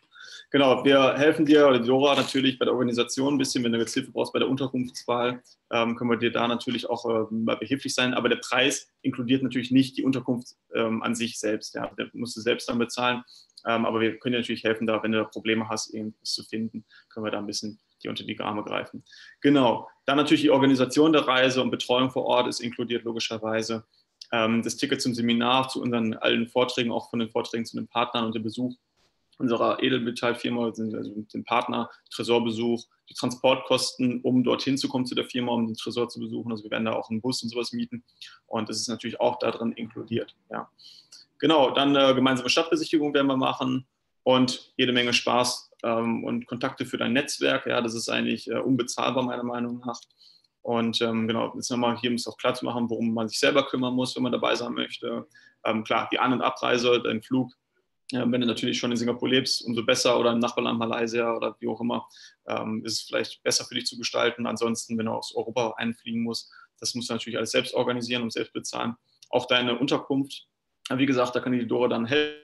Genau, wir helfen dir, oder die Dora natürlich bei der Organisation ein bisschen, wenn du jetzt Hilfe brauchst bei der Unterkunftswahl, ähm, können wir dir da natürlich auch äh, behilflich sein, aber der Preis inkludiert natürlich nicht die Unterkunft ähm, an sich selbst, ja, der musst du selbst dann bezahlen, ähm, aber wir können dir natürlich helfen, da, wenn du da Probleme hast, irgendwas zu finden, können wir da ein bisschen die unter die Arme greifen. Genau, dann natürlich die Organisation der Reise und Betreuung vor Ort ist inkludiert logischerweise. Ähm, das Ticket zum Seminar, zu unseren allen Vorträgen, auch von den Vorträgen zu den Partnern und dem Besuch unserer Edelmetallfirma, also den Partner, Tresorbesuch, die Transportkosten, um dorthin zu kommen zu der Firma, um den Tresor zu besuchen. Also wir werden da auch einen Bus und sowas mieten und das ist natürlich auch da drin inkludiert. Ja. Genau, dann äh, gemeinsame Stadtbesichtigung werden wir machen und jede Menge Spaß ähm, und Kontakte für dein Netzwerk. Ja, das ist eigentlich äh, unbezahlbar meiner Meinung nach. Und ähm, genau, jetzt nochmal hier, um es auch klar zu machen, worum man sich selber kümmern muss, wenn man dabei sein möchte. Ähm, klar, die An- und Abreise, dein Flug. Ja, wenn du natürlich schon in Singapur lebst, umso besser oder im Nachbarland Malaysia oder wie auch immer, ähm, ist es vielleicht besser für dich zu gestalten. Ansonsten, wenn du aus Europa einfliegen musst, das musst du natürlich alles selbst organisieren und selbst bezahlen. Auch deine Unterkunft, wie gesagt, da kann die Dora dann helfen,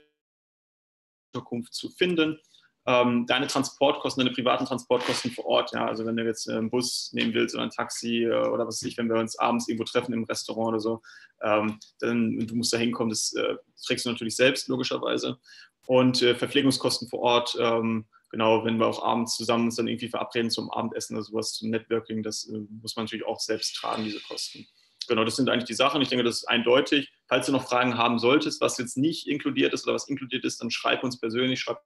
Unterkunft zu finden. Ähm, deine Transportkosten, deine privaten Transportkosten vor Ort, ja, also wenn du jetzt einen Bus nehmen willst oder ein Taxi äh, oder was weiß ich, wenn wir uns abends irgendwo treffen im Restaurant oder so, ähm, dann du musst da hinkommen, das äh, trägst du natürlich selbst, logischerweise. Und äh, Verpflegungskosten vor Ort, ähm, genau, wenn wir auch abends zusammen uns dann irgendwie verabreden zum Abendessen oder sowas, zum Networking, das äh, muss man natürlich auch selbst tragen, diese Kosten. Genau, das sind eigentlich die Sachen. Ich denke, das ist eindeutig. Falls du noch Fragen haben solltest, was jetzt nicht inkludiert ist oder was inkludiert ist, dann schreib uns persönlich, schreib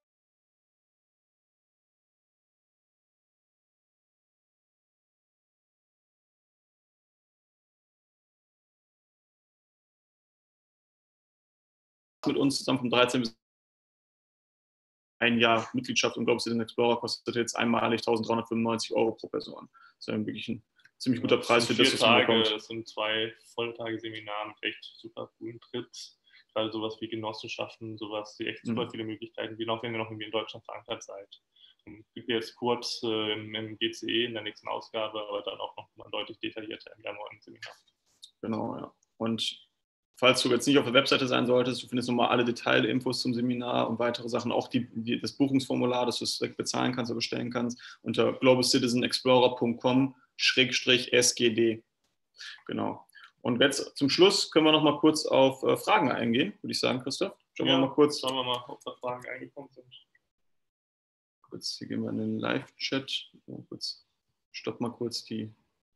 mit uns zusammen vom dreizehnten bis ein Jahr Mitgliedschaft und Global Citizen Explorer kostet jetzt einmalig eintausenddreihundertfünfundneunzig Euro pro Person. Das ist ja wirklich ein ziemlich guter Preis für das, was man bekommt. Es sind zwei Volltage Seminare mit echt super coolen Trips. Gerade sowas wie Genossenschaften, sowas, die echt super mhm. viele Möglichkeiten bieten, auch wenn ihr noch irgendwie in Deutschland verankert seid. Ich gebe jetzt kurz äh, im, im G C E in der nächsten Ausgabe, aber dann auch noch mal deutlich detaillierter im Januar im Seminar. Genau, ja. Und falls du jetzt nicht auf der Webseite sein solltest, du findest nochmal alle Detailinfos zum Seminar und weitere Sachen, auch die, die, das Buchungsformular, das du es direkt bezahlen kannst oder bestellen kannst, unter global citizen explorer punkt com Schrägstrich S G D. Genau. Und jetzt zum Schluss können wir noch mal kurz auf äh, Fragen eingehen, würde ich sagen, Christoph. Schauen ja, wir mal kurz. Schauen wir mal, ob da Fragen eingekommen sind. Kurz, hier gehen wir in den Live-Chat. Kurz, stopp mal kurz die.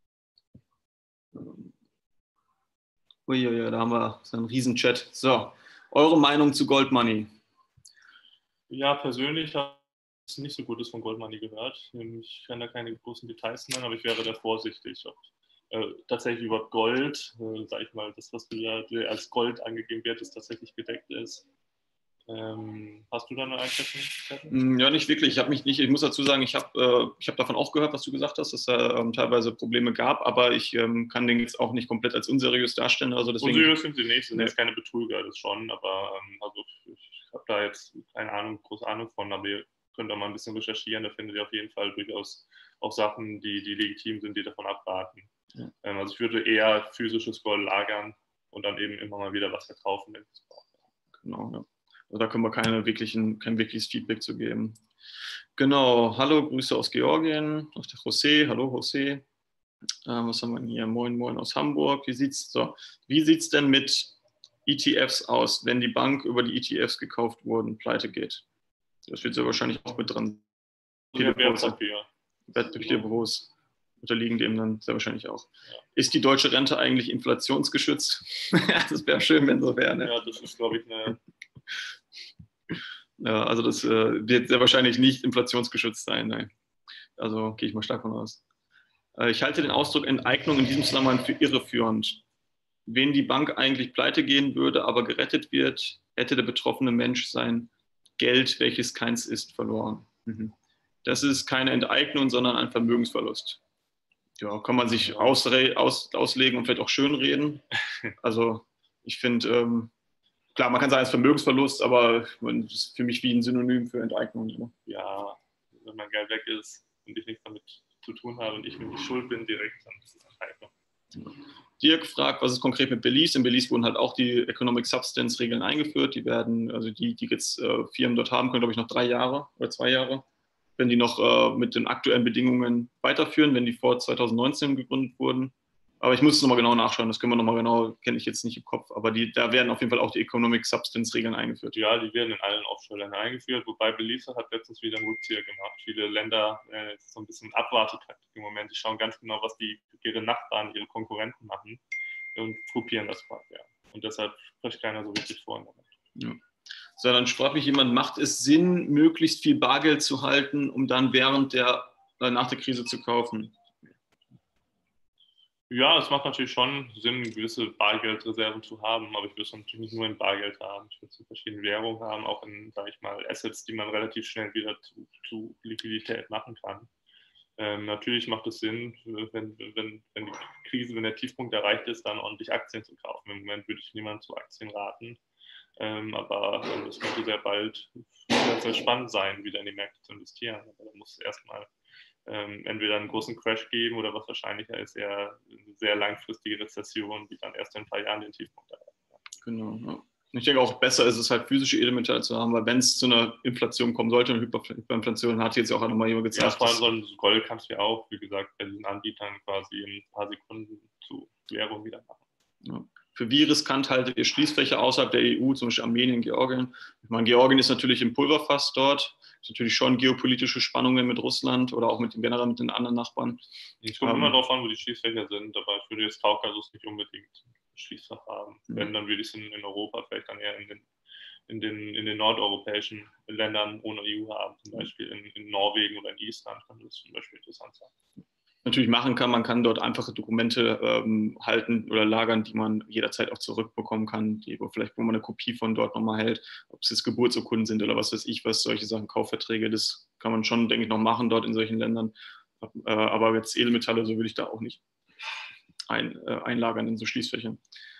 Ähm, Uiuiui, da haben wir so einen riesen Chat. So, eure Meinung zu Gold Money? Ja, persönlich habe ich nicht so Gutes von Gold Money gehört. Ich kann da keine großen Details nennen, aber ich wäre da vorsichtig. Ob äh, tatsächlich über Gold, äh, sage ich mal, das, was du ja als Gold angegeben wird, ist tatsächlich gedeckt ist. Ähm, hast du da eine Einschätzung? Ja, nicht wirklich. Ich habe mich nicht, ich muss dazu sagen, ich habe äh, ich hab davon auch gehört, was du gesagt hast, dass es da ähm, teilweise Probleme gab, aber ich ähm, kann den jetzt auch nicht komplett als unseriös darstellen. Also deswegen, unseriös sind sie nicht, sind nee. jetzt keine Betrüger, das schon, aber ähm, also ich habe da jetzt keine Ahnung, große Ahnung von, aber ihr könnt auch mal ein bisschen recherchieren, da findet ihr auf jeden Fall durchaus auch Sachen, die, die legitim sind, die davon abraten. Ja. Ähm, also ich würde eher physisches Gold lagern und dann eben immer mal wieder was verkaufen, wenn ich es brauche. Genau, ja. Also da können wir keine wirklichen, kein wirkliches Feedback zu geben. Genau, hallo, Grüße aus Georgien, aus der José, hallo José. Äh, was haben wir hier? Moin, moin aus Hamburg. Wie sieht es so, wie sieht's denn mit E T Fs aus, wenn die Bank über die E T Fs gekauft wurden, pleite geht? Das wird ja wahrscheinlich auch mit drin. Viele Wertpapier. Wertpapierbüros unterliegen dem dann sehr wahrscheinlich auch. Ja. Ist die deutsche Rente eigentlich inflationsgeschützt? Das wäre schön, wenn so wäre. Ne? Ja, das ist, glaube ich, eine... Ja, also das äh, wird sehr wahrscheinlich nicht inflationsgeschützt sein. Nein. Also gehe ich mal stark von aus. Äh, ich halte den Ausdruck Enteignung in diesem Zusammenhang für irreführend. Wenn die Bank eigentlich pleite gehen würde, aber gerettet wird, hätte der betroffene Mensch sein Geld, welches keins ist, verloren. Mhm. Das ist keine Enteignung, sondern ein Vermögensverlust. Ja, kann man sich ausre- aus, auslegen und vielleicht auch schönreden. Also ich finde, ähm, klar, man kann sagen, es ist Vermögensverlust, aber das ist für mich wie ein Synonym für Enteignung. Ne? Ja, wenn mein Geld weg ist und ich nichts damit zu tun habe und ich mir nicht schuld bin direkt, dann ist es Enteignung. Ja. Dirk fragt, was ist konkret mit Belize? In Belize wurden halt auch die Economic Substance Regeln eingeführt. Die werden, also die, die jetzt äh, Firmen dort haben, können, glaube ich, noch drei Jahre oder zwei Jahre, wenn die noch äh, mit den aktuellen Bedingungen weiterführen, wenn die vor zwanzig neunzehn gegründet wurden. Aber ich muss es nochmal genau nachschauen, das können wir nochmal genau, kenne ich jetzt nicht im Kopf. Aber die, da werden auf jeden Fall auch die Economic Substance Regeln eingeführt. Ja, die werden in allen Offshore-Ländern eingeführt, wobei Belize hat letztens wieder einen Rückzieher gemacht. Viele Länder, äh, so ein bisschen Abwartetaktik im Moment, die schauen ganz genau, was die ihre Nachbarn, ihre Konkurrenten machen und kopieren das quasi. Ja. Und deshalb spricht keiner so wirklich vor im Moment. Ja. So, dann sprach mich jemand, macht es Sinn, möglichst viel Bargeld zu halten, um dann während der, nach der Krise zu kaufen? Ja, es macht natürlich schon Sinn, gewisse Bargeldreserven zu haben, aber ich will es natürlich nicht nur in Bargeld haben. Ich will es in verschiedenen Währungen haben, auch in, sage ich mal, Assets, die man relativ schnell wieder zu, zu Liquidität machen kann. Ähm, natürlich macht es Sinn, wenn, wenn, wenn die Krise, wenn der Tiefpunkt erreicht ist, dann ordentlich Aktien zu kaufen. Im Moment würde ich niemandem zu Aktien raten, ähm, aber ähm, es könnte sehr bald sehr, sehr spannend sein, wieder in die Märkte zu investieren. Aber da muss es erstmal Ähm, entweder einen großen Crash geben oder was wahrscheinlicher ist, eher eine sehr langfristige Rezession, die dann erst in ein paar Jahren den Tiefpunkt erreicht. Genau, ja. Ich denke auch, besser ist es halt physische Edelmetalle zu haben, weil wenn es zu einer Inflation kommen sollte, eine Hyperinflation, hat jetzt auch nochmal jemand gezeigt. Ja, vor allem so ein Gold kannst du ja auch, wie gesagt, bei diesen Anbietern quasi in ein paar Sekunden zu Währung wieder machen. Ja. Für wie riskant haltet ihr Schließfächer außerhalb der E U, zum Beispiel Armenien, Georgien? Ich meine, Georgien ist natürlich im Pulverfass dort. Es gibt natürlich schon geopolitische Spannungen mit Russland oder auch mit den, generell mit den anderen Nachbarn. Es kommt ähm, immer darauf an, wo die Schließfächer sind, aber ich würde jetzt Kaukasus nicht unbedingt Schließfach haben. Ja. Wenn, dann würde ich es in, in Europa vielleicht dann eher in den, in den, in den nordeuropäischen Ländern ohne E U haben, zum Beispiel in, in Norwegen oder in Island kann das zum Beispiel interessant sein. natürlich machen kann. Man kann dort einfache Dokumente ähm, halten oder lagern, die man jederzeit auch zurückbekommen kann, die, wo vielleicht, wo man eine Kopie von dort nochmal hält, ob es jetzt Geburtsurkunden sind oder was weiß ich, was, solche Sachen, Kaufverträge, das kann man schon, denke ich, noch machen dort in solchen Ländern. Äh, aber jetzt Edelmetalle, so würde ich da auch nicht ein, äh, einlagern in so Schließfächern.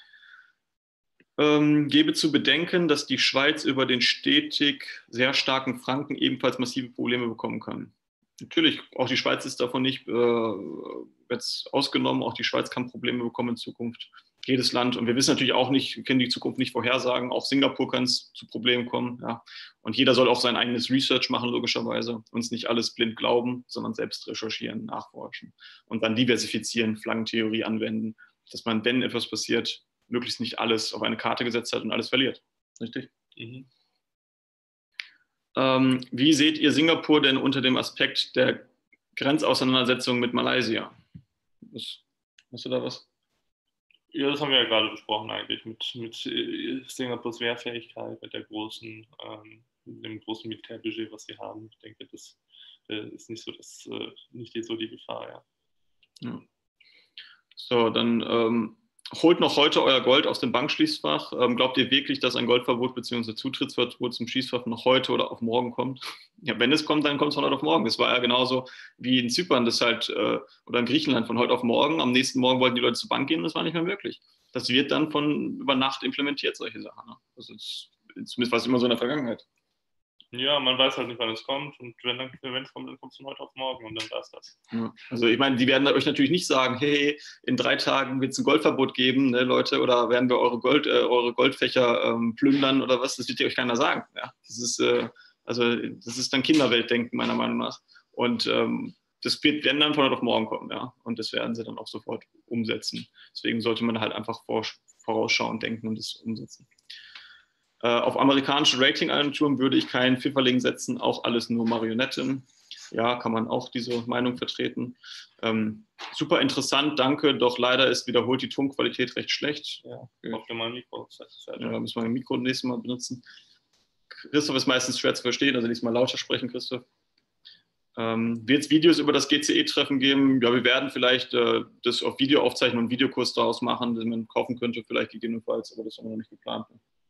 Ähm, gebe zu bedenken, dass die Schweiz über den stetig sehr starken Franken ebenfalls massive Probleme bekommen kann. Natürlich, auch die Schweiz ist davon nicht äh, jetzt ausgenommen. Auch die Schweiz kann Probleme bekommen in Zukunft. Jedes Land. Und wir wissen natürlich auch nicht, wir können die Zukunft nicht vorhersagen. Auch Singapur kann es zu Problemen kommen. Ja. Und jeder soll auch sein eigenes Research machen, logischerweise. Uns nicht alles blind glauben, sondern selbst recherchieren, nachforschen. Und dann diversifizieren, Flaggentheorie anwenden, dass man, wenn etwas passiert, möglichst nicht alles auf eine Karte gesetzt hat und alles verliert. Richtig? Mhm. Ähm, wie seht ihr Singapur denn unter dem Aspekt der Grenzauseinandersetzung mit Malaysia? Was, hast du da was? Ja, das haben wir ja gerade besprochen eigentlich mit, mit Singapurs Wehrfähigkeit, mit der großen, ähm, dem großen Militärbudget, was sie haben. Ich denke, das äh, ist nicht so, das, äh, nicht so die Gefahr, ja. Ja. So, dann ähm, holt noch heute euer Gold aus dem Bankschließfach. Ähm, glaubt ihr wirklich, dass ein Goldverbot bzw. Zutrittsverbot zum Schließfach noch heute oder auf morgen kommt? Ja, wenn es kommt, dann kommt es von heute auf morgen. Das war ja genauso wie in Zypern, das halt, äh, oder in Griechenland von heute auf morgen. Am nächsten Morgen wollten die Leute zur Bank gehen, das war nicht mehr möglich. Das wird dann von über Nacht implementiert, solche Sachen. Ne? Also das, zumindest war es immer so in der Vergangenheit. Ja, man weiß halt nicht, wann es kommt. Und wenn, dann, wenn es kommt, dann kommt es von heute auf morgen und dann war es das. Ja. Also ich meine, die werden euch natürlich nicht sagen, hey, in drei Tagen wird es ein Goldverbot geben, ne, Leute, oder werden wir eure, Gold, äh, eure Goldfächer ähm, plündern oder was, das wird dir euch keiner sagen. Ja. Das ist, äh, also, das ist dann Kinderweltdenken, meiner Meinung nach. Und ähm, das wird, werden dann von heute auf morgen kommen, ja. Und das werden sie dann auch sofort umsetzen. Deswegen sollte man halt einfach vorausschauend denken und das umsetzen. Auf amerikanische Ratingagenturen würde ich keinen Pfifferling setzen, auch alles nur Marionetten. Ja, kann man auch diese Meinung vertreten. Ähm, super interessant, danke, doch leider ist wiederholt die Tonqualität recht schlecht. Ja, auf mal ein Mikro. Ja, müssen wir ein Mikro nächstes Mal benutzen. Christoph ist meistens schwer zu verstehen, also nächstes Mal lauter sprechen, Christoph. Ähm, wird es Videos über das G C E-Treffen geben? Ja, wir werden vielleicht äh, das auf Video aufzeichnen und einen Videokurs daraus machen, den man kaufen könnte, vielleicht gegebenenfalls, aber das haben wir noch nicht geplant.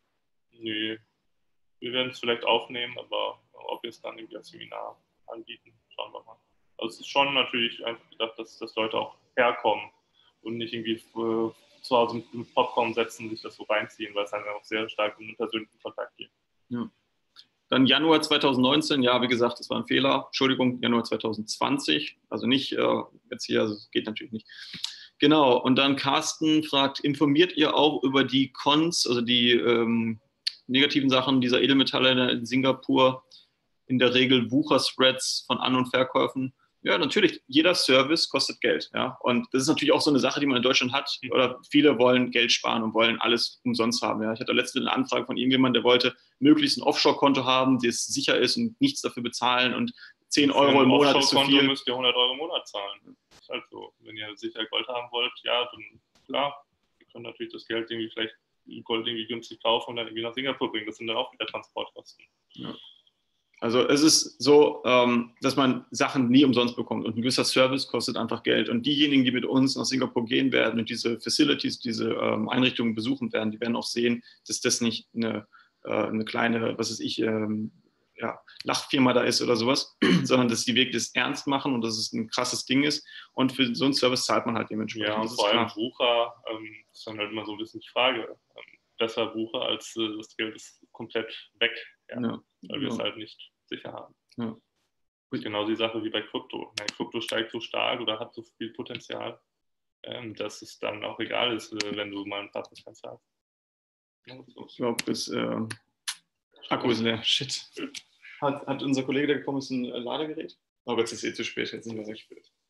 Nö, wir werden es vielleicht aufnehmen, aber ob wir es dann irgendwie als Seminar anbieten, schauen wir mal. Also es ist schon natürlich einfach gedacht, dass, dass Leute auch herkommen und nicht irgendwie äh, zu Hause mit Popcorn setzen, sich das so reinziehen, weil es dann auch sehr stark um den persönlichen Kontakt geht. Ja. Dann Januar zweitausendneunzehn, ja, wie gesagt, das war ein Fehler. Entschuldigung, Januar zweitausendzwanzig, also nicht äh, jetzt hier, also geht natürlich nicht. Genau, und dann Carsten fragt, informiert ihr auch über die Cons, also die ähm, negativen Sachen dieser Edelmetalle in Singapur, in der Regel Wucherspreads von An- und Verkäufen? Ja, natürlich, jeder Service kostet Geld. Ja? Und das ist natürlich auch so eine Sache, die man in Deutschland hat. Oder viele wollen Geld sparen und wollen alles umsonst haben. Ja? Ich hatte letztens eine Anfrage von irgendjemandem, der wollte möglichst ein Offshore-Konto haben, das sicher ist und nichts dafür bezahlen und zehn Euro im Monat ist zu viel. Offshore-Konto müsst ihr hundert Euro im Monat zahlen. Das ist halt so. Wenn ihr sicher Gold haben wollt, ja, dann klar, ihr könnt natürlich das Geld irgendwie vielleicht Gold irgendwie günstig kaufen und dann irgendwie nach Singapur bringen. Das sind dann auch wieder Transportkosten. Ja. Also es ist so, ähm, dass man Sachen nie umsonst bekommt und ein gewisser Service kostet einfach Geld. Und diejenigen, die mit uns nach Singapur gehen werden und diese Facilities, diese ähm, Einrichtungen besuchen werden, die werden auch sehen, dass das nicht eine, äh, eine kleine, was weiß ich, ähm, ja, Lachfirma da ist oder sowas, sondern dass die wirklich das ernst machen und dass es ein krasses Ding ist. Und für so einen Service zahlt man halt dementsprechend. Ja, und vor allem Bucher, ähm, das ist dann halt immer so ein bisschen die Frage. Ähm, besser Bucher als äh, das Geld ist komplett weg. Ja, ja, weil wir ja. es halt nicht sicher haben. Ja. Genau die Sache wie bei Krypto. Ja, Krypto steigt so stark oder hat so viel Potenzial, ähm, dass es dann auch egal ist, äh, wenn du mal ein paar Prozent zahlst. Ja, so. Ich glaube, das äh, Akku ist leer. Shit. Hat, hat unser Kollege, der gekommen ist, ein Ladegerät? Aber jetzt ist es eh zu spät, jetzt nicht mehr so spät.